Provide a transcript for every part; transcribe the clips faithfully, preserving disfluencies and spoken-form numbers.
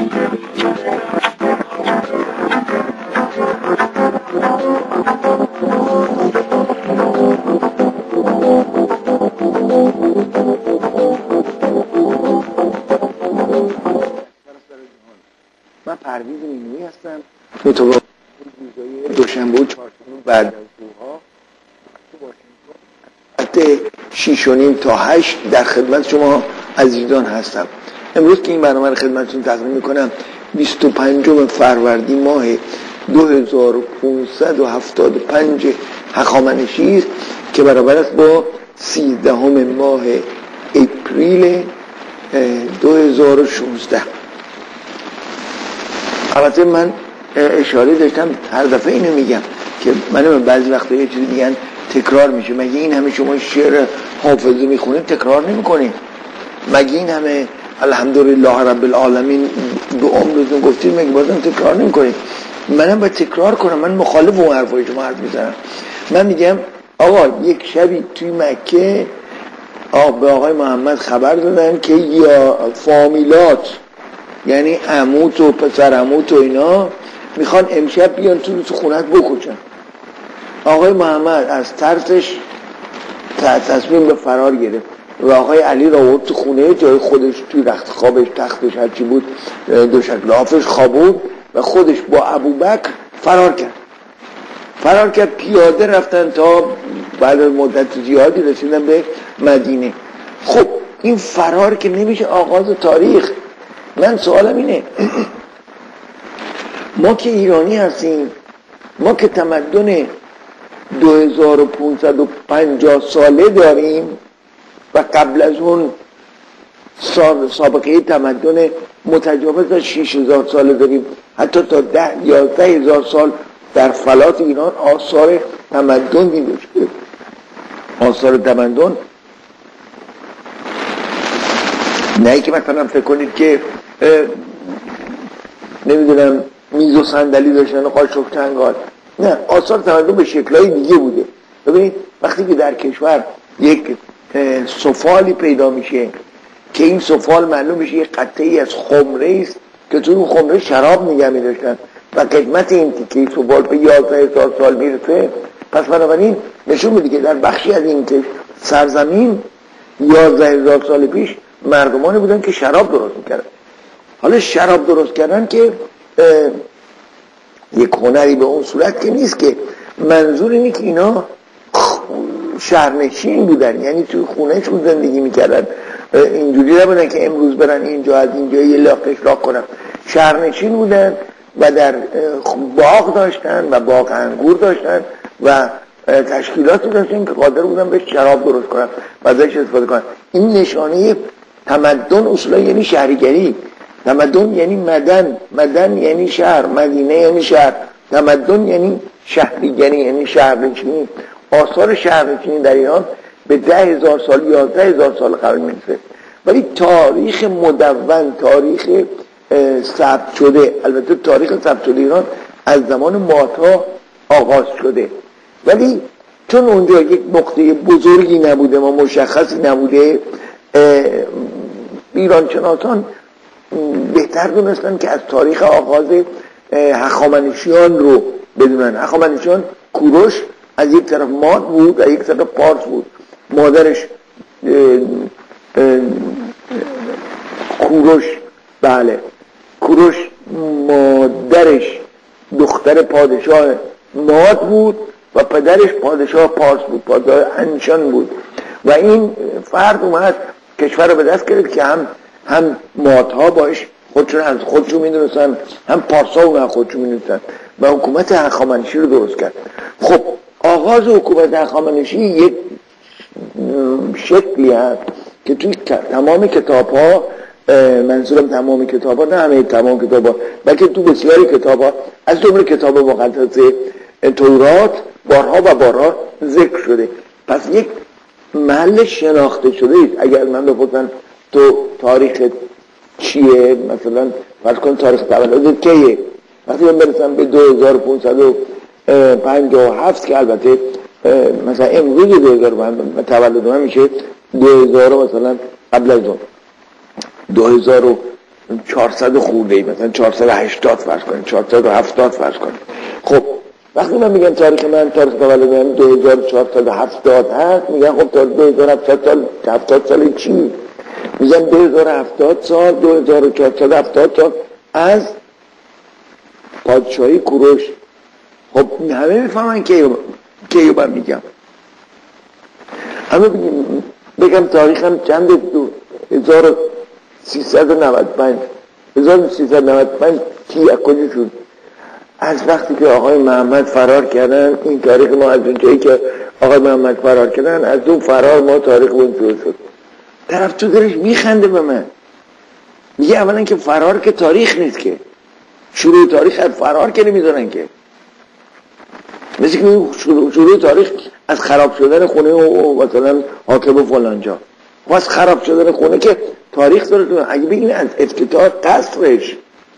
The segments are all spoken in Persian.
من پرویز مینویی هستم. متواضع روزهای دوشنبه و چهارشنبه بعد از ظهرها تو واشنگتن ساعت شیش و نیم تا هشت در خدمت شما عزیزان هستم. امروز که این برنامه رو خدمتتون تقدیم میکنم بیست و پنجم فروردین ماه دو هزار و پانصد و هفتاد و پنج هخامنشی است که برابر است با سیزدهم ماه اپریل دو هزار و شانزده. البته من اشاره داشتم هر دفعه اینو میگم که من بعضی وقتا یه چیزی میگن تکرار میشه. مگه این همه شما شعر حافظه میخونید تکرار نمیکنید؟ مگه این همه الحمدلله رب العالمین دو عمرتون گفتید مگه بازم تکرار نمیکنید؟ منم باید تکرار کنم. من مخالف اون حرفای شما حرف میزنم. من میگم آقا یک شبی توی مکه آقا به آقای محمد خبر دادن که یا فامیلات یعنی عموت و پسر عموت و اینا میخوان امشب بیان تو تو خونت بکشن. آقای محمد از ترسش تصمیم به فرار گرفت و آقای علی را آورد تو خونه جای خودش توی رخت خوابش تختش هرچی بود دو شکل آفش خوابون و خودش با ابوبکر فرار کرد. فرار کرد پیاده رفتن تا بعد از مدت زیادی رسیدن به مدینه. خب این فرار که نمیشه آغاز تاریخ. من سوالم اینه ما که ایرانی هستیم، ما که تمدن دو هزار و پانصد و پنجاه ساله داریم و قبل از اون سابقه تمدن متجاوز از شش هزار ساله داریم، حتی تا ده یازده هزار سال در فلات ایران آثار تمدن دیده شده. آثار تمدن نه که مثلا فکر کنید که نمیدونم میز و صندلی داشتن و قاشق چنگال. نه، آثار تمدن به شکلهای دیگه بوده. ببینید وقتی که در کشور یک سفالی پیدا میشه که این سفال معلوم میشه یک قطعی از خمره است که تو اون خمره شراب نگه می‌داشتن و قدمت این تیکه سفال به یازده هزار سال میرسه، پس بنابراین نشون میده که در بخشی از این سرزمین یازده هزار سال پیش مردمانی بودن که شراب درست میکردن. حالا شراب درست کردن که یک هنری به اون صورت که نیست، که منظور اینه که اینا شهرنشین بودن، یعنی توی خونه شون زندگی میکردن. اینجوری نبودن که امروز برن اینجا از اینجا یه لاقش لاق کنن. شهرنشین بودن و در باغ داشتن و باغ انگور داشتن و تشکیلاتی داشتن که قادر بودن به شراب درست کنن و ازش استفاده کنن. این نشانه تمدن اصولا یعنی شهریگری. تمدن یعنی مدن، مدن یعنی شهر، مدینه یعنی شهر، تمدن یعنی شهریگری یعنی شهرنشینی. آثار شهرنشینی در ایران به ده هزار سال یازده هزار سال قبل میرسه. ولی تاریخ مدون، تاریخ ثبت شده، البته تاریخ ثبت شده ایران از زمان ماتا آغاز شده، ولی چون اونجا یک نقطه بزرگی نبوده و مشخصی نبوده، ایران شناسان بهتر دونستن که از تاریخ آغاز هخامنشیان رو بدونن. هخامنشیان کوروش از یک طرف ماد بود و یک طرف پارس بود. مادرش اه اه کوروش بله کوروش مادرش دختر پادشاه ماد بود و پدرش پادشاه پارس بود، پادشاه انشان بود. و این فرد اومد کشور رو به دست گرفت که هم هم مادها باش خودشون از خودشون میدونستن، هم پارسا اون از خودشون میدونستن و حکومت هخامنشی رو درست کرد. خب آغاز حکومت هخامنشی یک شکلی هست که توی تمام کتاب ها، منظورم تمام کتاب ها نه همه تمام کتاب ها، بلکه تو بسیاری کتاب ها از جمله کتاب مقدس تورات بارها و بارها ذکر شده. پس یک محل شناخته شده است. اگر من بپرسن تو تاریخ چیه، مثلا فرض کن تاریخ تولد کیه، وقتی من برسم به دو هزار و پانصد و پنجاه و هفت که البته مثلا امروز دو هزار و پانصد تولد من میشه دو هزار مثلا قبل از اون دو هزار و چهارصد خورده ای، مثلا چهارصد و هشتاد فرض کنیم، چهارصد و هفتاد فرض کنیم. خب وقتی من میگم تاریخ من تاریخ تولد من دو هزار و چهارصد و هفتاد هست، میگم خب تا دو هزار و هفتاد سال هفتاد سال چی؟ میگم دو هزار و هفتاد سال دو هزار و چهارصد و هفتاد سال از پادشاهی کوروش. خب همه میفهمن که که من میگم همه بگیم بگم تاریخم چنده؟ دو هزار و سیصد و نود و پنج هزار و سیصد و نود و پنج کی از کجا شد؟ از وقتی که آقای محمد فرار کردن. این تاریخ ما از اونجایی که آقای محمد فرار کردن، از اون فرار ما تاریخ اون شروع شد. طرف تو دلش میخنده به من، میگه اولا که فرار که تاریخ نیست، که شروع تاریخ از فرار که نمیذارن که، مثل که شروع, شروع تاریخ از خراب شدن خونه و مثلا حاکم فلانجا و از خراب شدن خونه که تاریخ داره. اگه بگین از افتتاح قصرش.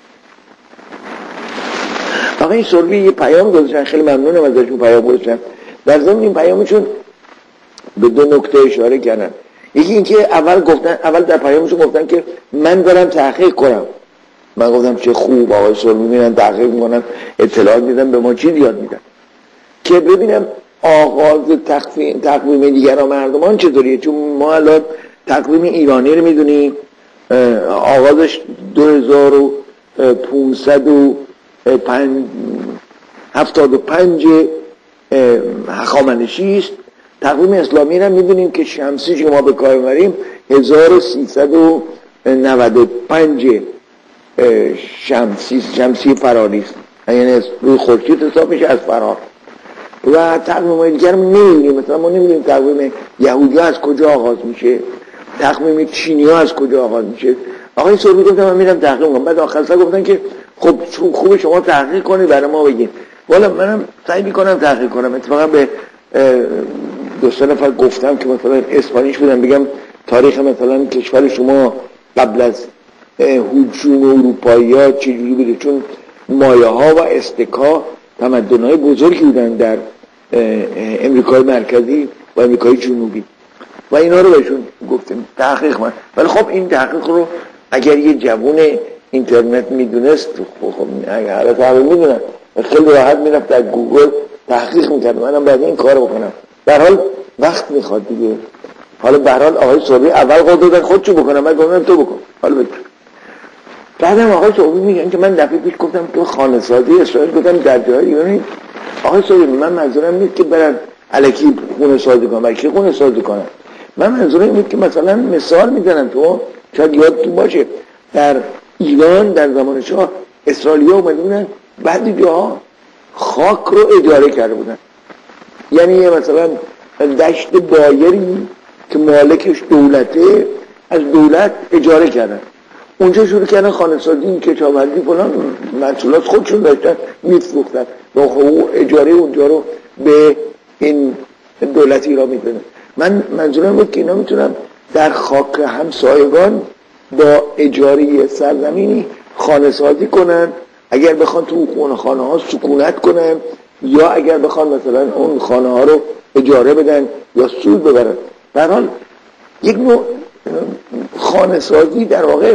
آقا این سربی یه پیام گذاشتن، خیلی ممنونم ازشون پیام گذاشتن. در ضمن این پیامشون به دو نکته اشاره کردن. یکی این که اول گفتن، اول در پیامشون گفتن که من دارم تحقیق کنم. من گفتم چه خوب، آقای سربی میرن تحقیق میکنن، اطلاعات میدن به ما، چی یاد میدن که ببینم آغاز تقویم تقویم دیگران مردمان چطوریه. چون ما الان تقویم ایرانی رو میدونیم آغازش دو هزار و پانصد و هفتاد و پنج هخامنشی است. تقویم اسلامی رو میدونیم که شمسی که ما به کار میبریم هزار و سیصد و نود و پنج شمسی شمسی فراری است، یعنی روی خورشید حساب میشه از فرار. و تقویم دیگر رو نمیدونیم، مثلا ما نمیدونیم تقویم یهودی از کجا آغاز میشه، تقویم چینی ها از کجا آغاز میشه. آقای سربی گفتم من میرم تحقیق کنم. بعد آخر سر گفتن که خب خوبه شما تحقیق کنید برای ما بگین. والا منم سعی میکنم تحقیق کنم. اتفاقا به دو سه نفر گفتم که مثلا اسپانیش بودم بگم تاریخ مثلا کشور شما قبل از هجوم اروپایی ها چجوری بوده، چون مایه ها و استکا تمدن های بزرگی بودن در امریکای مرکزی و امریکای جنوبی و اینا رو بهشون گفتیم تحقیق من. ولی خب این تحقیق رو اگر یه جوون اینترنت میدونست، خب اگر حالا تحقیق میدونن خیلی راحت میرفت در گوگل تحقیق میکرد. منم باید این کار بکنم. در حال وقت میخواد دیگه. حالا به هر حال آقای سربی اول قول دادن خودشو بکنم، من گفتم تو بکن. حالا بگو. بعدم آقای سربی میگن که من دفعه پیش گفتم تو خانه سازی اسرائیل گفتم در جای ایرانی. آقای سربی من منظورم نیست که برن الکی خونه سازی کنن، بلکه خونه سازی کنن. من منظورم اینه که مثلا مثال میزنن، تو شاید یادتون باشه در ایران در زمان شاه اسرائیلیا اومدن بعضی جاها خاک رو اجاره کرده بودن. یعنی مثلا دشت بایری که مالکش دولته از دولت اجاره کردن، اونجا شروع کردن خانه سازی، کشاورزی فلان، محصولات خودشون داشتن میفروختن و حقوق اجاره اونجا رو به این دولت ایران میدن. من منظورم بود که اینا میتونن در خاک همسایگان با اجاره سرزمینی خانه سازی کنن، اگر بخوان تو خونه خانه ها سکونت کنن، یا اگر بخوان مثلا اون خانه ها رو اجاره بدن یا سود ببرن. در حال یک نوع خانه سازی در واقع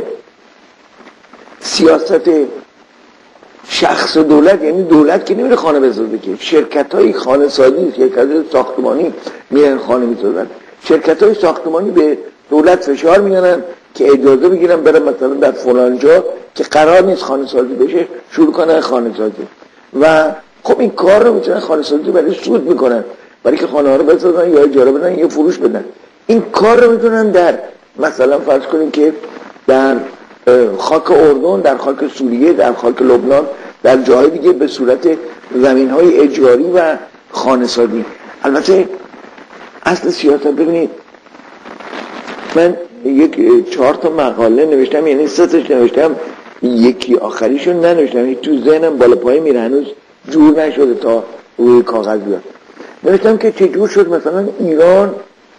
سیاست شخص دولت، یعنی دولت که نمیره خانه بسازه، که شرکت های خانه سازی، شرکت های ساختمانی میرن خانه میسازن. شرکت های ساختمانی به دولت فشار میارن که اجازه بگیرن برن مثلا در فلان جا که قرار نیست خانه سازی بشه شروع کنن خانه سازی. و خب این کار رو میتونن خانه سازی برای سود میکنن، برای که خانه ها رو بسازن یا اجاره بدن یا فروش بدن. این کار رو میتونن در مثلا فرض کنیم که در خاک اردن، در خاک سوریه، در خاک لبنان، در جاهای دیگه به صورت زمین های اجاری و خانه سازی. البته اصل سیاست ببینید، من یک چهار تا مقاله نوشتم، یعنی سه تاش نوشتم، یکی آخریشو ننوشتم، تو ذهنم بالا پای میره، هنوز جور نشده تا روی کاغذ بیاد. نوشتم که چجور شد مثلا ایران،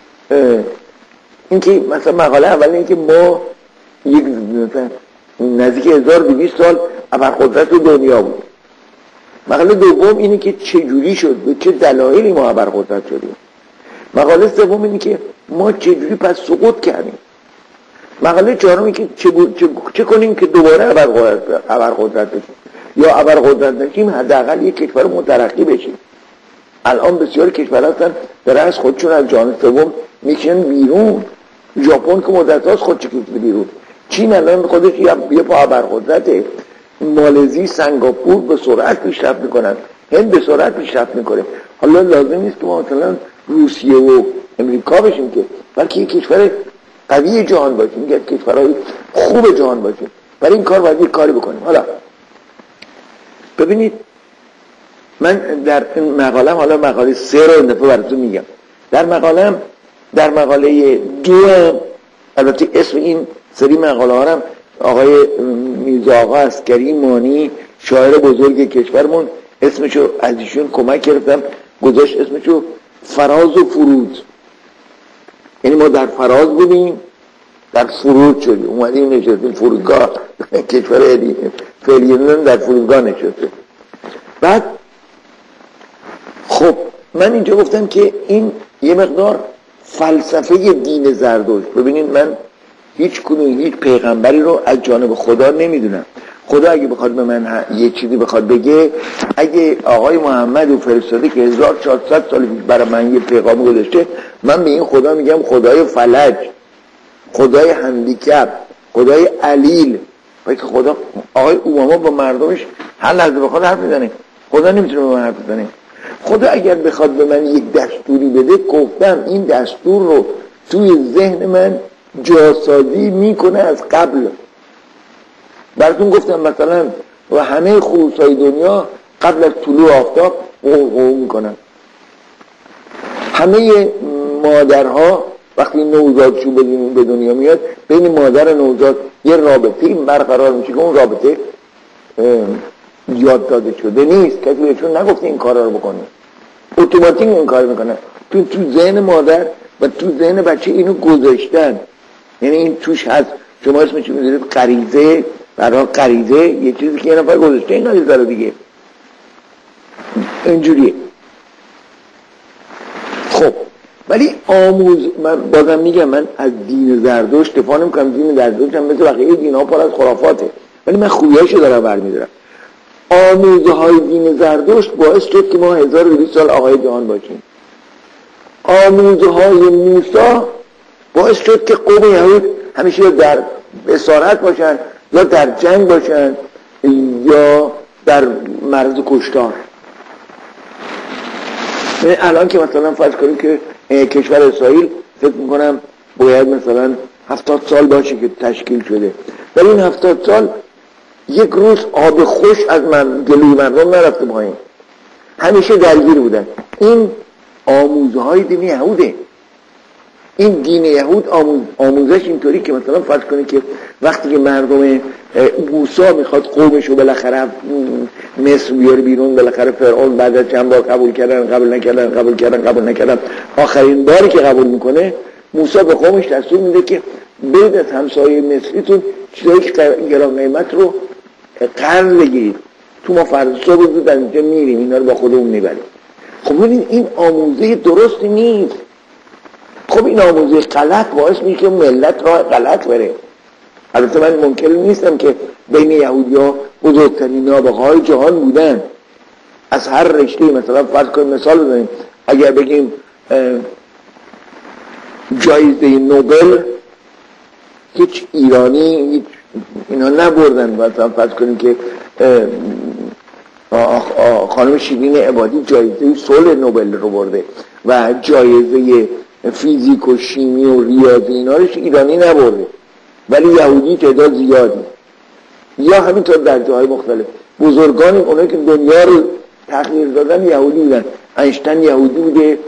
این که مثلا مقاله اول این که ما یک نزدیک هزار و دویست سال ابرقدرت دنیا بود. مقاله دوم اینه که چجوری شد، به چه دلایلی ما ابرقدرت شدیم. مقاله سوم اینه که ما چجوری پس سقوط کردیم. مقاله چهارمی که چه, چه, چه کنیم که دوباره ابرقدرت بشیم یا ابرقدرت نشیم، حداقل یک کشور مترقی بشیم. الان بسیار کشورها هستن در از خودشون از جهان سوم میشن بیرون. ژاپن که مدت هاست خودش کشیده بیرون. چین الان خودش یه پا ابرقدرته. مالزی، سنگاپور به سرعت پیشرفت میکنن، هند به سرعت پیشرفت میکنه. حالا لازم نیست که ما مثلا روسیه و امریکا بشیم که، بلکه یک کشور قوی جهان باشیم، یک کشورهای خوب جهان باشیم. برای این کار باید یک کاری بکنیم. حالا ببینید، من در این مقالم، حالا مقاله سه رو این دفعه براتون میگم. در مقالم در مقاله دو، البته اسم این سری مقاله ها هم آقای میرزا آقا عسکری مانی، شاعر بزرگ کشورمون، اسمشو از ایشون کمک گرفتم، گذاشت اسمشو فراز و فرود. یعنی ما در فراز بودیم، در فرود شدیم، اومدیم نشستیم فرودگاه. کشور فعلیون در فرودگاه نشسته. بعد خب من اینجا گفتم که این یه مقدار فلسفه دین زردشت. ببینید، من هیچ کدوم هیچ پیغمبری رو از جانب خدا نمیدونم. خدا اگه بخواد به من یه چیزی بخواد بگه، اگه آقای محمد و فرستاده که هزار و چهارصد سال برای من یه پیغام گذاشته، من به این خدا میگم خدای فلج، خدای هندیکپ، خدای علیل. باید که خدا، آقای اوباما با مردمش هر لحظه بخواد حرف میزنه. خدا نمیتونه به من حرف بزنه. خدا اگر بخواد به من یک دستوری بده، گفتم این دستور رو توی ذهن من جاسازی میکنه از قبل. براتون گفتم مثلا و همه خروسای دنیا قبل از طلوع آفتاب قوقو میکنن. همه مادرها وقتی نوزادشون به دنیا میاد، بین مادر نوزاد یه رابطه این برقرار میشه که اون رابطه یاد داده شده نیست، کسی بهشون نگفته این کارا رو بکنه، اتوماتیک این کار میکنن. تو تو ذهن مادر و تو ذهن بچه اینو گذاشتن. یعنی این توش هست، شما اسمش میذارید غریزه، برای غریزه یه چیزی که یه نفر گذاشته این غریزه رو دیگه اینجوریه. خب ولی آموز، من بازم میگم من از دین زردشت دفاع نمیکنم. دین زردشت هم مثل بقیه دین‌ها پر از خرافاته، ولی من خوبیاشو دارم برمی‌دارم. آموزه های دین زردشت باعث شد که ما هزار و دویست سال آقای جهان باشیم. آموزه های موسی باعث شد که قوم یهود همیشه در اسارت باشن، یا در جنگ باشن، یا در مرز کشتار. الان که مثلا فرض کنیم که کشور اسرائیل فکر میکنم باید مثلا هفتاد سال باشه که تشکیل شده، ولی این هفتاد سال یک روز آب خوش از من گلوی مردم نرفته پایین، همیشه درگیر بودن. این آموزه های دین یهوده. این دین یهود آموز، آموزش اینطوری که مثلا فرض کنید که وقتی که مردم موسی میخواد قومشو بالاخره مصر بیاره بیرون، بالاخره فرعون بعد از چند بار قبول کردن قبول نکردن قبول کردن قبول نکردن آخرین باری که قبول میکنه، موسی به قومش دستور میده که برید از همسایه مصریتون چیزایی که گران قیمت رو قرض بگیرید، تو ما فرض صبح زود از اینجا میریم اینا رو با خودمون میبریم. خب ببینید این آموزه درست نیست. خب این آموزه غلط باعث میشه که ملت راه غلط بره. البته من ممکن نیستم که بین یهودی‌ها بزرگترین نابغه‌های جهان بودن از هر رشته، مثلا فرض کنیم مثال بزنیم، اگر بگیم جایزه نوبل هیچ ایرانی هیچ اینا نبردن، مثلا فرض کنیم که خانم شیرین عبادی جایزه صلح نوبل رو برده و جایزه فیزیک و شیمی و ریاضی اینا رو ایرانی نبرده، ولی یهودی تعداد زیادی. یا همینطور در جاهای مختلف بزرگان اونایی که دنیا رو تغییر دادن یهودی بودن. اینشتین یهودی بوده،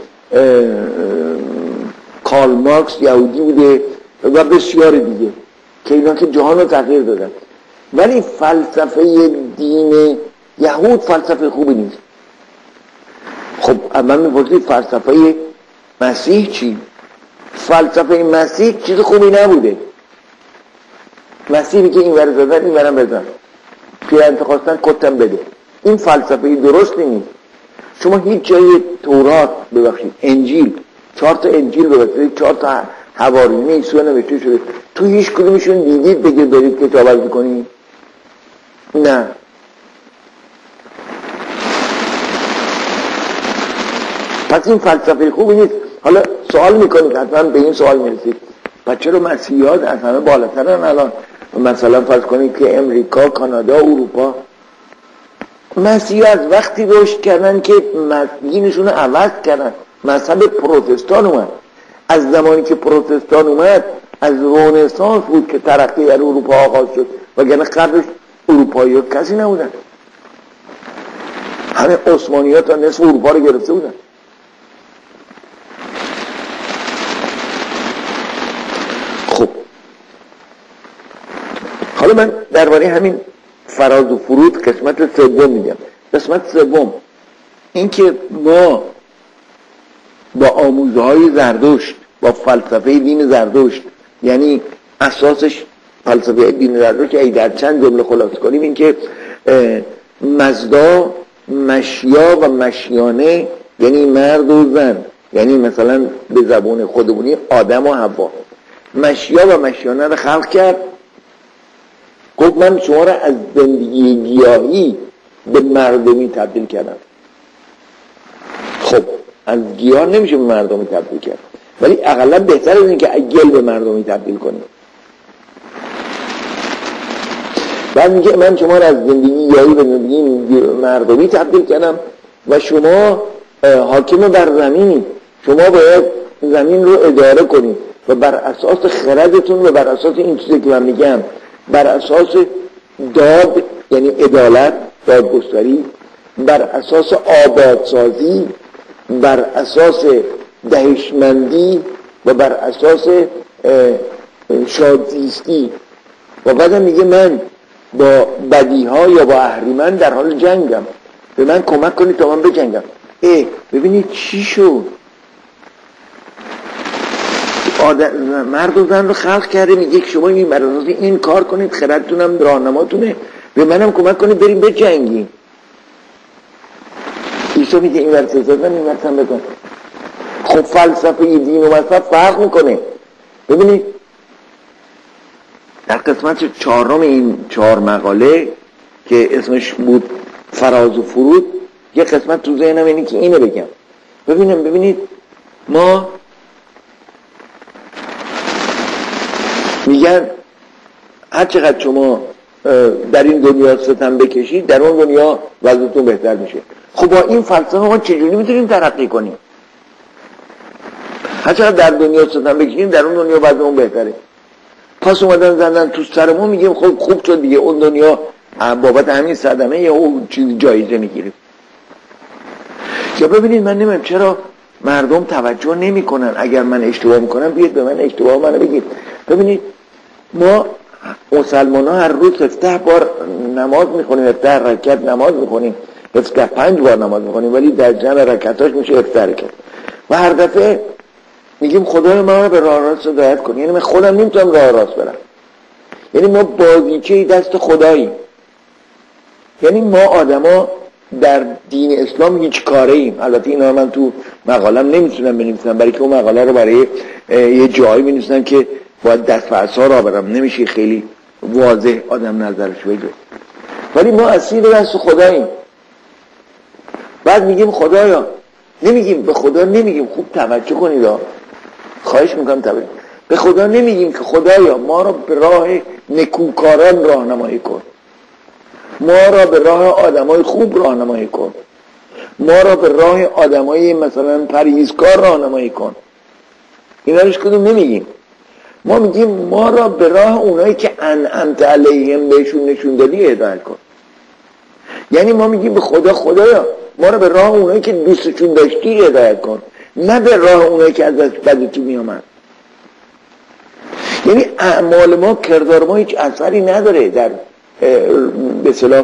کارل مارکس یهودی بوده و بسیار دیگه که اینا که جهان رو تغییر دادن. ولی فلسفه دین یهود فلسفه خوبی نیست. خب اول میپرسید فلسفه مسیح چی؟ فلسفه مسیح چیز خوبی نبوده. مسیحی که این ور زدن این ورم بزن، پیرنت خواستن کتم بده، این فلسفه درستی نیست. شما هیچ جای تورات ببخشید انجیل، چهار تا انجیل ببخشید، چهار تا حواریون عیسی نوشته شده. تو هیچ کدومشون دیدید بگید دارید کتاب کنید؟ نه. پس این فلسفه خوبی نیست. حالا سوال میکنید، حتما به این سوال میرسید پس چرا مسیحیات از همه بالاترن الان؟ مثلا فرض کنید که امریکا، کانادا، اروپا، مسیحی از وقتی رشد کردن که دینشون رو عوض کردن. مذهب پروتستان اومد. از زمانی که پروتستان اومد، از رنسانس بود که ترقی در اروپا آغاز شد، وگرنه قبلش اروپایی ها کسی نبودن. همه عثمانی ها تا نصف اروپا رو گرفته بودن. خب حالا من درباره همین فراز و فرود قسمت سوم میگم. قسمت سوم این که ما با آموزه های زردشت، با فلسفه دین زردشت، یعنی اساسش فلسفه دین زردشت، ای در چند جمله خلاصه کنیم این که مزدا، مشیا و مشیانه یعنی مرد و زن، یعنی مثلا به زبان خودمونی آدم و حوا، مشیا و مشیانه رو خلق کرد. گفت من شما را از زندگی گیاهی به مردمی تبدیل کردم. خب از گیاه نمیشه به مردمی تبدیل کرد، ولی اقلا بهتر از این که گل به مردمی تبدیل کنیم. بعد میگه من شما را از زندگی گیاهی به زندگی مردمی تبدیل کردم و شما حاکم بر زمینی، شما باید زمین رو اداره کنید و بر اساس خردتون و بر اساس این چیزی که من میگم، بر اساس داد یعنی عدالت، دادگستری، بر اساس آبادسازی، بر اساس دهشمندی و بر اساس شادزیستی. و بعدم میگه من با بدیها یا با اهریمن در حال جنگم، به من کمک کنید تا من بجنگم. اه ببینید چی شد؟ مرد و زن رو خلق کرده، میگه که شما این بر اساس این کار کنید، خردتونم راهنماتونه، به منم کمک کنید بریم بجنگیم. عیسی میگه این ور سزادن این ور هم بکن. خب فلسفه دین و مذهب فرق میکنه. ببینید در قسمت چهارم این چهار مقاله که اسمش بود فراز و فرود، یه قسمت تو ذهنم اینه که اینو بگم. ببینم ببینید ما میگن هر چقدر شما در این دنیا ستم بکشید در اون دنیا وضعیتون بهتر میشه. خب با این فلسفه ما چجوری میتونیم ترقی کنیم؟ هر چقدر در دنیا ستم بکشیم در اون دنیا وضعیتون بهتره. پس اومدن زندن تو سرمون، میگیم خب خوب شد دیگه، اون دنیا بابت همین صدمه یا اون چیز جایزه میگیریم. یا ببینید من نمیم چرا مردم توجه نمی کنن. اگر من اشتباه میکنم بیاید به من اشتباه منو بگید. ببینید ما مسلمان ها هر روز هفده بار نماز میخونیم، هفده رکعت نماز میخونیم، هفده پنج بار نماز میخونیم، ولی در جمع رکعتاش میشه هفده رکعت. و هر دفعه میگیم خدای ما به راه راست هدایت کن. یعنی من خودم نمیتونم راه راست برم. یعنی ما بازیچه دست خدایی. یعنی ما آدما در دین اسلام هیچ کاره ایم. البته اینا من تو مقالم نمیتونم بنویسم، برای که اون مقاله رو برای یه جایی بنویسم که باید دست و عصا را برم، نمیشه خیلی واضح آدم نظرش بگه. ولی ما اسیر دست خداییم. بعد میگیم خدایا، نمیگیم به خدا نمیگیم، خوب توجه کنید ها، خواهش میکنم توجه. به خدا نمیگیم که خدایا ما را به راه نکوکاران راهنمایی کن، ما را به راه آدمای خوب راهنمایی کن، ما را به راه آدمای مثلا پرهیزکار راهنمایی کن. اینا روش کدوم نمیگیم. ما میگیم ما را به راه اونایی که انعمت علیهم بهشون نشون دادی هدایت کن. یعنی ما میگیم به خدا خدایا ما را به راه اونایی که دوستشون داشتی هدایت کن، نه به راه اونایی که ازش بدتون میامد. یعنی اعمال ما، کردار ما هیچ اثری نداره در به اصطلاح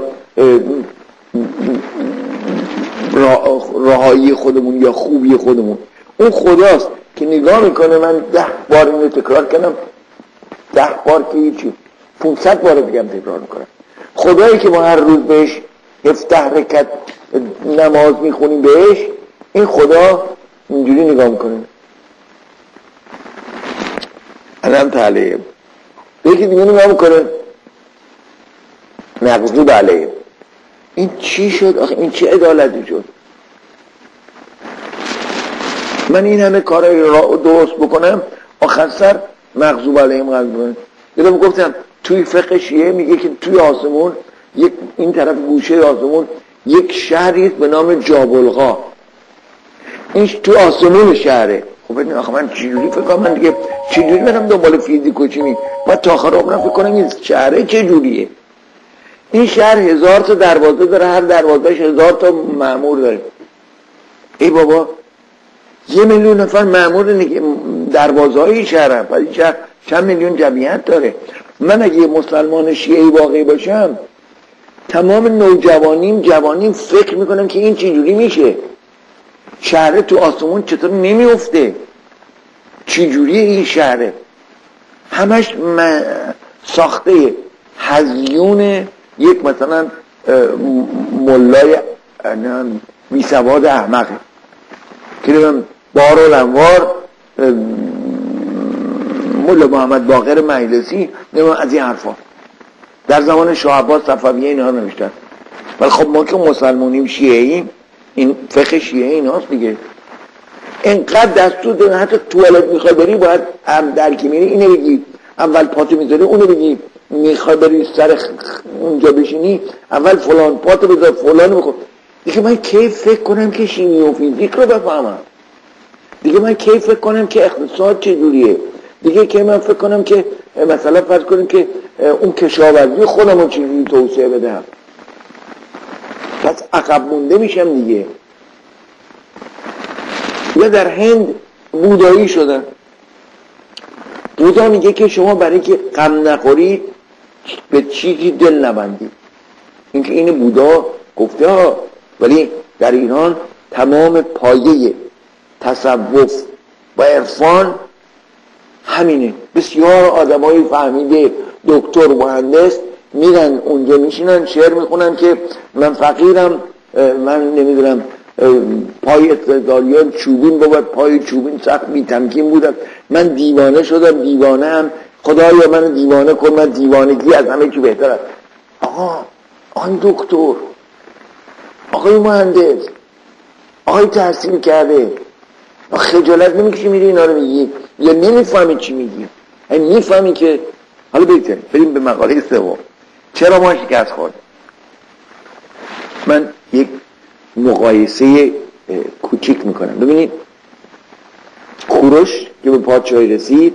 راهایی خودمون یا خوبی خودمون. اون خداست که نگاه میکنه من ده بار اینو تکرار کنم، ده بار که هیچی، پونصد بار بگم تکرار میکنم. خدایی که ما هر روز بهش هفده رکعت نماز میخونیم بهش، این خدا اینجوری نگاه میکنه. انعمت علیهم. یکی دیگه نگاه میکنه مغضوب علیهم. این چی شد آخه؟ این چی عدالتی شد؟ من این همه کارهای را درست بکنم آخر سر مغضوب علیهم قرار بدم. دیدم گفتم توی فقه شیعه میگه که توی آسمون یک این طرف گوشه آسمون یک شهری به نام جابلغا، این تو آسمون شهره. خب ببین آخه من چجوری فکر کنم من دیگه چجوری برم دنبال فیزیک و چیمی؟ من تا آخر عمرم فکر کنم این شهره چجوریه. این شهر هزار تا دروازه داره، هر دروازهش هزار تا مأمور داره. ای بابا یه میلیون نفر مأمور دروازه های شهر هم، ولی شهر چند میلیون جمعیت داره. من اگه مسلمان شیعی واقعی باشم تمام نوجوانیم جوانیم فکر میکنم که این چجوری میشه، شهر تو آسمون چطور نمیفته، چجوری این شهره همش ساخته هزیون یک مثلا ملای بی سواد احمقه که نمیم بار و لنوار مولا محمد باقر مجلسی نمیم از این حرفا در زمان شاه عباس صفویه اینا نوشتن. ولی خب ما که مسلمانیم شیعه‌ایم این فقه شیعه ایناست دیگه. اینقدر دستور داره حتی توالت میخوای بری باید هم درکی میری اینه بگی اول پاتو میذاری اونو بگی، میخوای بری سر اونجا بشینی اول فلان پاتو بذار فلان بخور. دیگه من کی فکر کنم که شیمی و فیزیک رو بفهمم؟ دیگه من کی فکر کنم که اقتصاد چجوریه؟ دیگه کی من فکر کنم که مثلا فرض کنیم که اون کشاورزی خودم رو چجوری توسعه بدهم؟ پس عقب مونده میشم دیگه. یا در هند بودایی شدن، بودا میگه که شما برای که غم نخورید به چیزی دل نبندید. این که این بودا گفته ها، ولی در ایران تمام پایه تصوف و عرفان همینه. بسیار آدمای فهمیده دکتر مهندس میرن اونجا میشینن شعر میخونن که من فقیرم، من نمیدونم پای استقلالیان چوبین بود، پای چوبین سخت بی تمکین بودم، من دیوانه شدم، دیوانه هم خدایا من دیوانه کن، من دیوانگی از همه چی بهتر است. آقا آقای دکتر، آقای مهندس، آقای تحصیل کرده، خجالت نمیکشی میری اینا رو میگی یا نمیفهمی چی میگی؟ این میفهمی که حالا بگذاریم بریم به مقاله سوم. چرا ما شکست خورد؟ من یک مقایسه کوچیک میکنم. ببینید کوروش که به پادشاهی رسید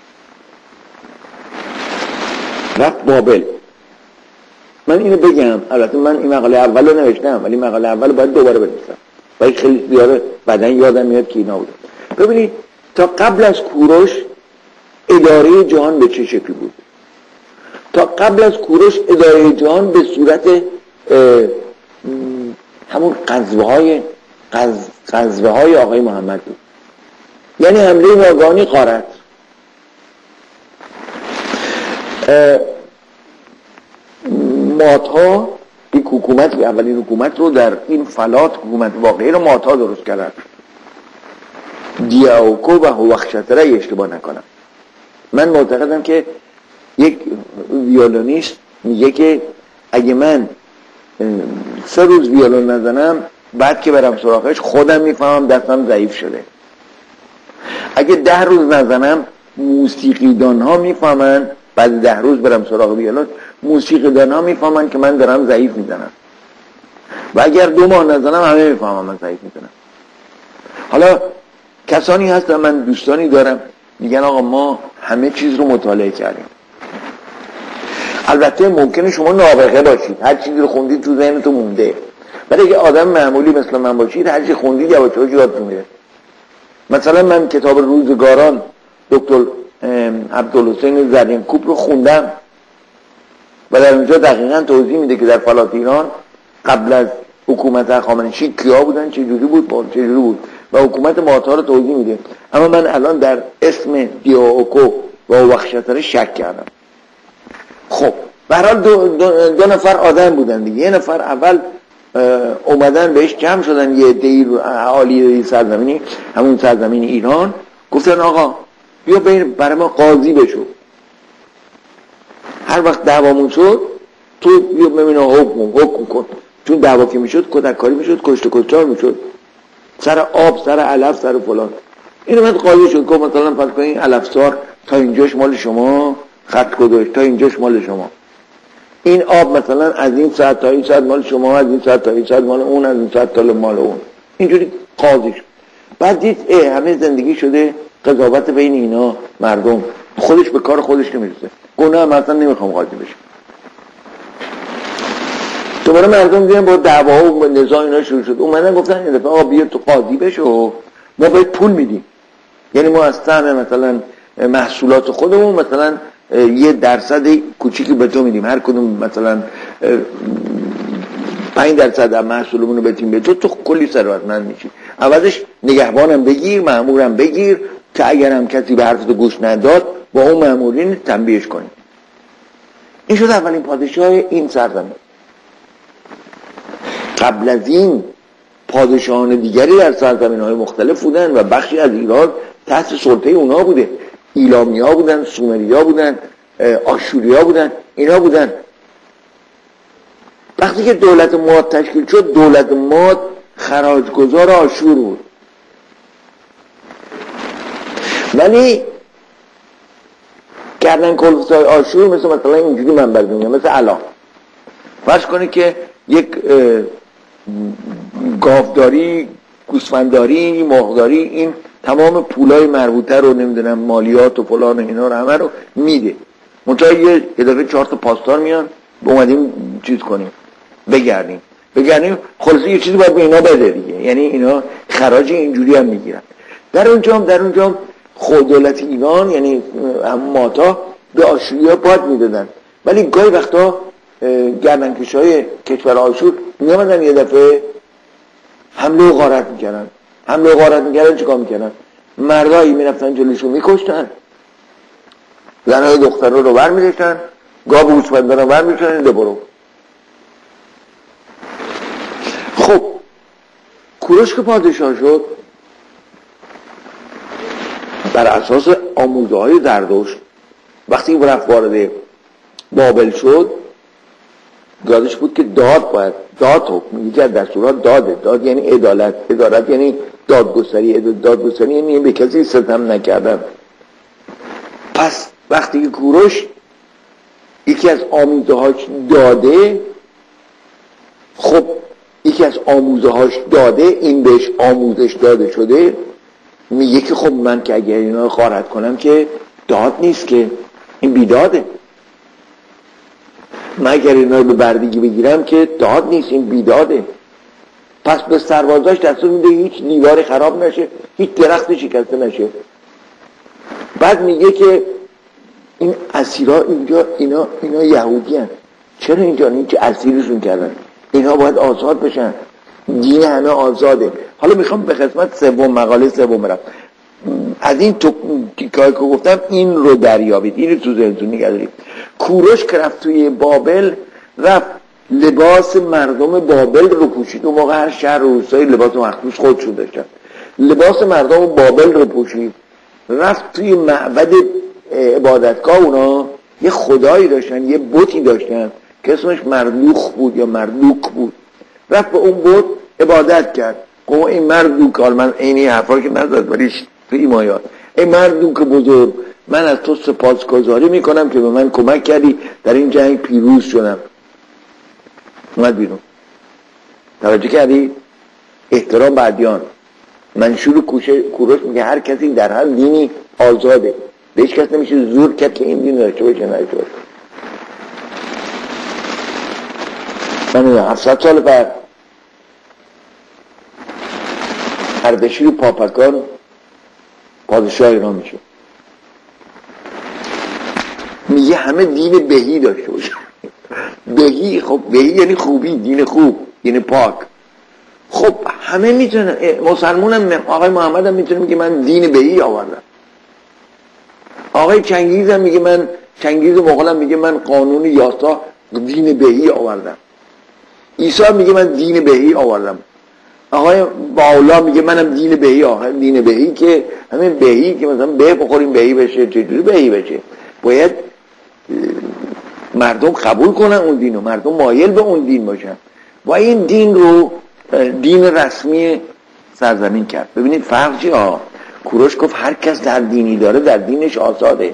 رفت بابل. من اینو بگم، البته من این مقاله اول رو نوشتم ولی مقاله اول رو باید دوباره بنویسم ولی خیلی زیاده بعدن یادم میاد که اینا بود. ببینید تا قبل از کوروش اداره جهان به چه شکلی بود؟ تا قبل از کوروش اداره جهان به صورت همون غزوه های غزوه های آقای محمد بود، یعنی حمله ناگهانی غارت. ماتها یک حکومت، اولین حکومت رو در این فلات حکومت واقعی رو ماتها درست کردن، دیاوکو و هوخشتره اشتباه نکنم. من معتقدم که یک ویولونیست میگه که اگه من سه روز ویولون نزنم بعد که برم سراغش خودم میفهمم دستم ضعیف شده. اگه ده روز نزنم موسیقیدان ها میفهمن، بعد ده روز برم سراغ ویولون موسیقیدان ها میفهمن که من دارم ضعیف میزنم، و اگر دو ماه نزنم همه میفهمن من ضعیف میزنم. حالا کسانی هستن، من دوستانی دارم میگن آقا ما همه چیز رو مطالعه کردیم. البته ممکنه شما نابغه باشید، هر چیزی رو خوندید تو ذهنتون مونده، ولی اگه آدم معمولی مثل من باشید هر چی خوندید یواش یواش یادتون میره. مثلا من کتاب روزگاران دکتر عبدالحسین زرینکوب رو خوندم و در اونجا دقیقاً توضیح میده که در فلات ایران قبل از حکومت هخامنشی کیا بودن، چه جوری بود، چه جوری بود و حکومت ماتها رو توضیح میده. اما من الان در اسم دیاوکو و هوخشتره شک کردم. خب به هر حال دو, دو, دو نفر آدم بودن دیگه. یه نفر اول اومدن بهش جمع شدن، یه عده‌ای اهالی سرزمینی همون سرزمین ایران، گفتن آقا بیا برای ما قاضی بشو، هر وقت دعوامون شد تو بیا ببین حکم حکم کن، چون دعوا که میشد کتککاری میشد، کشت و کشتار میشد، سر آب، سر علف، سر فلان. این اومد قاضی شد، گفت مثلا فرض کنین علفزار تا اینجاش مال شما، خط گذاشت تا اینجاش مال شما، این آب مثلا از این ساعت تا این ساعت مال شما، از این ساعت تا این ساعت مال اون، از این ساعت تا مال اون. اینجوری قاضی شد. بعد دید اه همه زندگی شده قضاوت بین اینا، مردم خودش به کار خودش نمیرسه، گناه مثلا نمیخوام قاضی بشم. دوباره مردم دیدن با دعوا و نزاع اینا شروع شد، اومدن گفتن این دفعه آقا بیا تو قاضی بشو، ما باید پول میدیم، یعنی ما از سهم مثلا محصولات خودمون مثلا یه درصد کوچیکی به تو میدیم، هر کدوم مثلا پنج درصد از محصولمون رو بدیم به تو، تو کلی ثروتمند میشی، عوضش نگهبانم بگیر، مأمورم بگیر که اگرم کسی به حرفت گوش نداد با اون مأمورین تنبیهش کنیم. این شد اولین پادشاه این سرزمین. قبل از این پادشاهان دیگری در سرزمین‌های مختلف بودن و بخشی از ایران تحت سلطه اونا بوده، ایلامیا بودن، سومریا بودن، آشوریا بودن، اینا بودن. وقتی که دولت ماد تشکیل شد، دولت ماد خراجگزار آشور بود، ولی گردن کلفتای آشور مثل مثلا اینجوری من بردونیم، مثل الان فرض کنید که یک گاوداری، گوسفندداری، مرغداری، این تمام پولای مربوطه رو نمیدونم مالیات و فلان و اینا رو همه رو میده، منتها یه دفعه چهار تا پاسدار میان اومدیم چیز کنیم، بگردیم بگردیم خلاصه یه چیزی باید به اینا بده دیگه، یعنی اینا خراج اینجوری هم میگیرن. در اونجا هم در اونجا خود دولت ایران یعنی هم ماتا به آشوریا پاد میدادن، ولی گاهی وقتا گردنکشای کشور آشور میامدن یه دفعه حمله و غارت میکردن. حمله و غارت میکردن چیکار میکردن؟ مردایی میرفتن جلوشو میکشتن، زنهای دختر رو رو بر میداشتن، گاه گوسفندا رو بر میداشتن، ده برو. خب کوروش که پادشاه شد بر اساس آموزه های زردشت، وقتی رفت وارد بابل شد یادش بود که داد باید داد حکم، یکی از دستورات داده، داد یعنی عدالت، عدالت یعنی دادگستری، دادگستری یعنی به کسی ستم نکردن. پس وقتی که کوروش یکی از آموزه هاش داده، خب یکی از آموزه هاش داده، این بهش آموزش داده شده، میگه که خب من که اگر اینا رو غارت کنم که داد نیست، که این بیداده، من اگر اینا رو به بردگی بگیرم که داد نیست، این بیداده. پس به سربازاش دستور میده هیچ دیواری خراب نشه، هیچ درخت شکسته نشه. بعد میگه که این اسیرها اینجا اینا اینا یهودی هن. چرا اینجا این چه اسیرشون کردن؟ اینا باید آزاد بشن، دین همه آزاده. حالا میخوام به قسمت سوم، مقاله سوم برم. از این تو تیکایی که گفتم این رو دریابید، این رو تو ذهنتون نگه دارید. کوروش که رفت توی بابل، رفت لباس مردم بابل رو پوشید. اون موقع هر شهر و روستایی لباس مخصوص خودشون داشتن. لباس مردم بابل رو پوشید، رفت توی معبد عبادتگاه اونا، یه خدایی داشتن، یه بتی داشتن که اسمش مردوخ بود یا مردوک بود. رفت به اون بت عبادت کرد. گفت این مردوک، حال من اینی حرفا که نزد ولی تو ایمایات، این مردوک بزرگ، من از تو سپاسگزاری میکنم که به من کمک کردی در این جنگ پیروز شدم. اومد بیرون. توجه کردی؟ احترام به ادیان. منشور کوروش میگه هر کسی در هر دینی آزاده، به هیچ کس نمیشه زور کرد که این دین داشته باشه نداشته باشه. من هفتصد سال بعد اردشیر پاپکان پادشاه ایران میشه، میگه همه دین بهی داشته باشه. بهی، خب بهی یعنی خوبی، دین خوب، دین پاک. خب همه میتونن، مسلمان هم آقای محمد هم میتونه میگه من دین بهی آوردم، آقای چنگیز هم میگه من، چنگیز مغول هم میگه من قانون یاسا دین بهی آوردم، عیسی میگه من دین بهی آوردم. آقای باولا میگه منم دین بهی. آخر دین بهی که همین بهی که مثلا به بخوریم بهی بشه، چجوری بهی بشه؟ باید مردم قبول کنن اون دینو، مردم مایل به اون دین باشن و این دین رو دین رسمی سرزمین کرد. ببینید فرق چیه ها؟ کوروش گفت هر کس در دینی داره در دینش آزاده.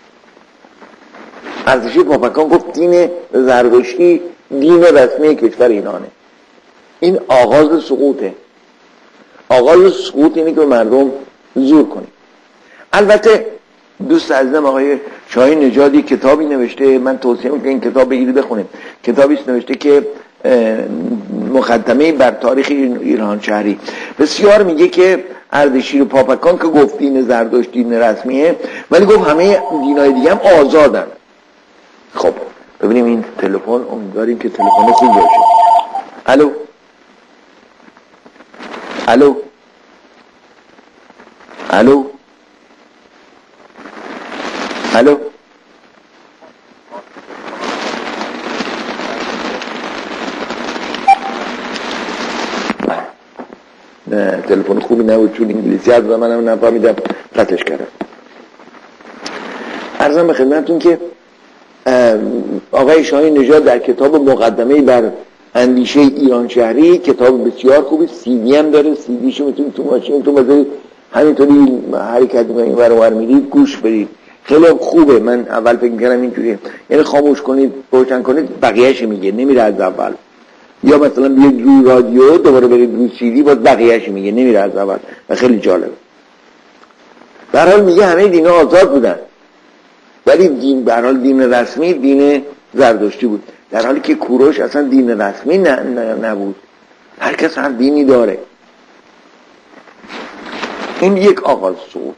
ارتشی پاپکان گفت دین زرتشتی دین رسمی کشور ایرانه. این آغاز سقوطه. آغاز سقوط اینه که مردم زور کنه. البته دوست عزیزم آقای شاهین نژادی کتابی نوشته، من توصیه میکنم این کتاب بگیرید بخونید. کتابی نوشته که مقدمه بر تاریخ ایران شهری. بسیار میگه که اردشیر پاپکان که گفت دین زرتشت دین رسمیه، ولی گفت همه دینای دیگه هم آزادن. خب ببینیم این تلفن، امیدواریم که تلفن خوب باشه. الو الو الو الو نه تلفن خوبی نبود چون انگلیسی از منم نفهمیدم قطعش کردم. عرضم به خدمتتون که آقای شاهین نژاد در کتاب مقدمه بر اندیشه ایران شهری، کتاب بسیار خوبی، سی دی هم داره، سی دیشو میتونید تو ماشینتون بذارید همینطوری حرکت میکنید این ور اونور میرید گوش بدید، خیلی خوبه. من اول فکر می‌کردم اینجوریه، یعنی خاموش کنید روشن کنید بقیه‌اش میگه، نمیره از اول. یا مثلا بیاید روی رادیو دوباره برید روی سی دی باز بقیه‌اش میگه، نمیره از اول و خیلی جالب. در حال میگه همه دینا آزاد بودن ولی دین به هر حال دین رسمی دین زرتشتی بود، در حالی که کوروش اصلا دین رسمی نبود. هر کس هر دینی داره. این یک آغاز سقوط.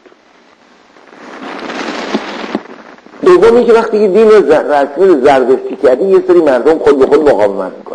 دومی که وقتی که دین رسمی رو زرتشتی کردی یه سری مردم خود به خود مقاومت میکنه.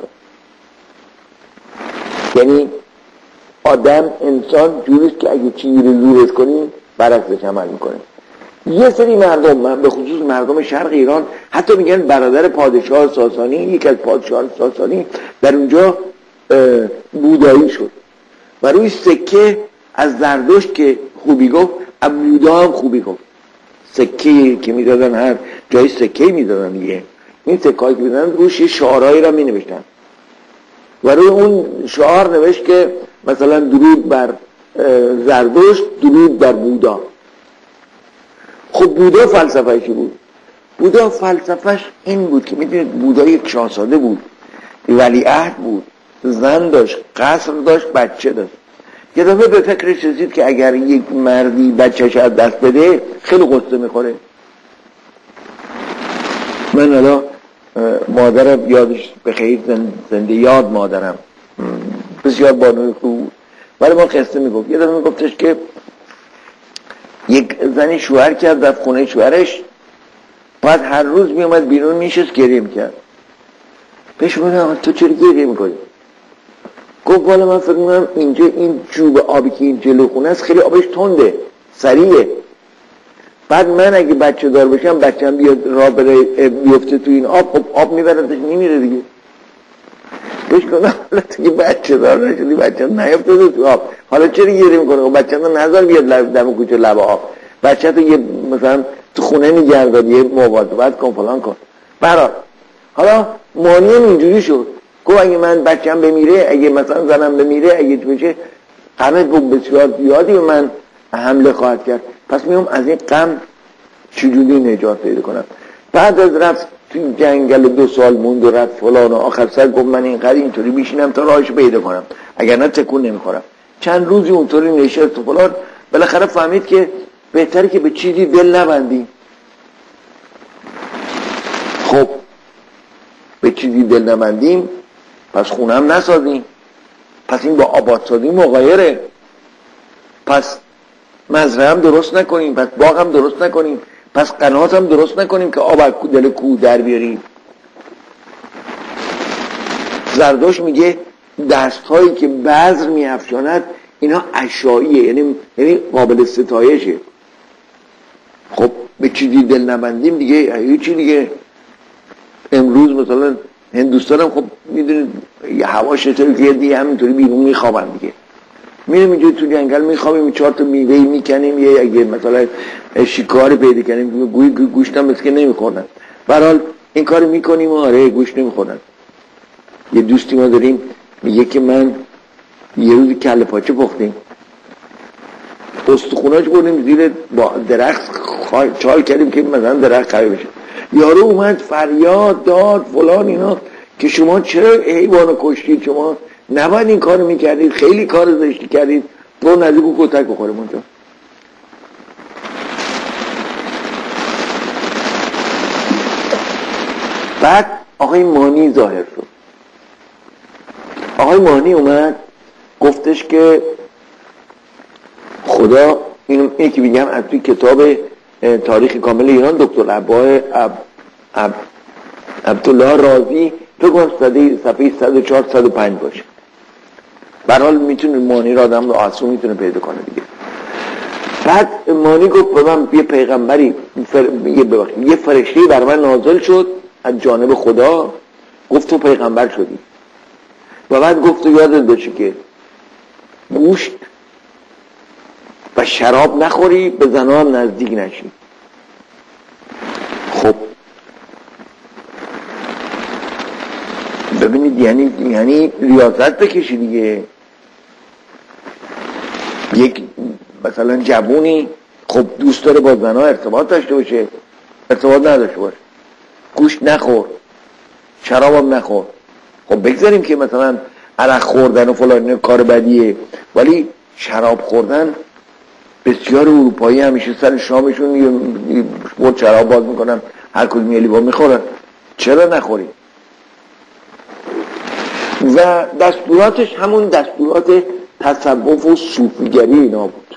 یعنی آدم انسان جوریست که اگه چیزی رو زورش کنی برعکسش عمل میکنه. یه سری مردم، به خصوص مردم شرق ایران، حتی میگن برادر پادشاه ساسانی، یک از پادشاهان ساسانی در اونجا بودایی شد و روی سکه از زرتشت که خوبی گفت از بودا هم خوبی گفت. سکه که میدادن هر جای سکه میدادن دیگه، این سکه هایی که میدادن روش شعارهایی را مینوشتن و روی اون شعار نوشت که مثلا درود بر زرتشت، درود بر بودا. خب بودا فلسفه‌اش چی بود؟ بودا فلسفه‌اش این بود که میدونید بودا یک شاهزاده بود، ولیعهد بود، زن داشت، قصر داشت، بچه داشت. یه دفعه به فکرش رسید که اگر یک مردی بچه‌ش از دست بده خیلی غصه میخوره. من الان مادرم یادش بخیر زنده یاد مادرم بسیار بانوی خوب، ولی ما قصه میگفت. یه دفعه میگفتش که یک زنی شوهر کرد رفت خونه شوهرش، بعد هر روز میومد بیرون میشست گریه میکرد. بهش گفتم تو چرا گریه میکنی؟ گفت والا من فکر میکنم اینجا این جوب آبی که این جلو خونه است خیلی آبش تنده سریعه، بعد من اگه بچه دار بشم بچه‌م بیاد راه بره بیفته تو این آب، خب آب میبردش نمیره دیگه. بهش گفتم حالا تو که بچه دار نشدی بچه‌م نیفته تو آب، حالا چرا گریه میکنه؟ بچه‌م رو نذار بیاد دم کوچه لب آب، بچه تو یه مثلا تو خونه نگهدار، یه مواظبت کن فلان کن. برات حالا مانیم اینجوری شد. گفت اگه من بچه‌م بمیره، اگه مثلا زنم بمیره، اگه تو بشه غم بسیار زیادی به من حمله خواهد کرد، پس میام از این غم چجوری نجات پیدا کنم. بعد از رفت توی جنگل دو سال موند و رفت فلان و آخر سر گفت من اینقدر اینطوری میشینم تا راهش پیدا کنم، اگر نه تکون نمیخورم. چند روزی اونطوری نشست و فلان، بالاخره فهمید که بهتره که به چیزی دل نبندی. خب به چیزی دل نبندیم پس خونه هم نسازیم، پس این با آبادسازی مغایره، پس مزرعه هم درست نکنیم، پس باغ هم درست نکنیم، پس قنات هم درست نکنیم که آب از دل کوه در بیاریم. زرتشت میگه دست هایی که بذر میافشاند اینا اشعاییه، یعنی یعنی قابل ستایشه. خب به چیزی دل نبندیم دیگه هیچی دیگه. امروز مثلا هندوستان هم خب میدونید یه هواش چطوری که دیگه همینطوری بیرون میخوابن دیگه، میریم اینجا تو جنگل میخوابیم، چهار تا میوه میکنیم، یه اگه مثلا شکار پیدا کنیم گوی گوشت هم مثل که نمیخورن، برحال این کار میکنیم و آره گوشت نمیخورن. یه دوستی ما داریم میگه که من یه روز کله پاچه پختیم، استخوناش بردیم زیر درخت چال کردیم که مثلا درخت قوی بشه، یارو اومد فریاد داد فلان اینا که شما چرا حیوانو کشتید، شما نباید این کارو میکردید، خیلی کار زشتی کردید، برو نزدیک و کتک بخوره اونجا. بعد آقای مانی ظاهر شد. آقای مانی اومد گفتش که خدا اینو اینی که میگم از توی کتاب تاریخ کامل ایران دکتر عبای عب عب عبدالله رازی تو گفت صفحه صد و چهار صد و پنج باشه. برحال میتونه مانی را آدم رو آسون میتونه پیدا کنه دیگه. بعد مانی گفت به من یه پیغمبری فر... یه, یه فرشته بر من نازل شد از جانب خدا، گفت تو پیغمبر شدی. و بعد گفت تو یادت باشه که گوشت و شراب نخوری، به زنان نزدیک نشی. خب ببینید یعنی یعنی ریاضت بکشی دیگه. یک مثلا جوونی خب دوست داره با زنها ارتباط داشته باشه، ارتباط نداشته باشه، گوشت نخور، شرابم نخور. خب بگذاریم که مثلا عرق خوردن و فلان کار بدیه، ولی شراب خوردن بسیار اروپایی همیشه سر شامشون یه بود شراب باز میکنن، هر کدوم یه لیوان میخورن، چرا نخوری؟ و دستوراتش همون دستورات تصوف و صوفیگری اینا بود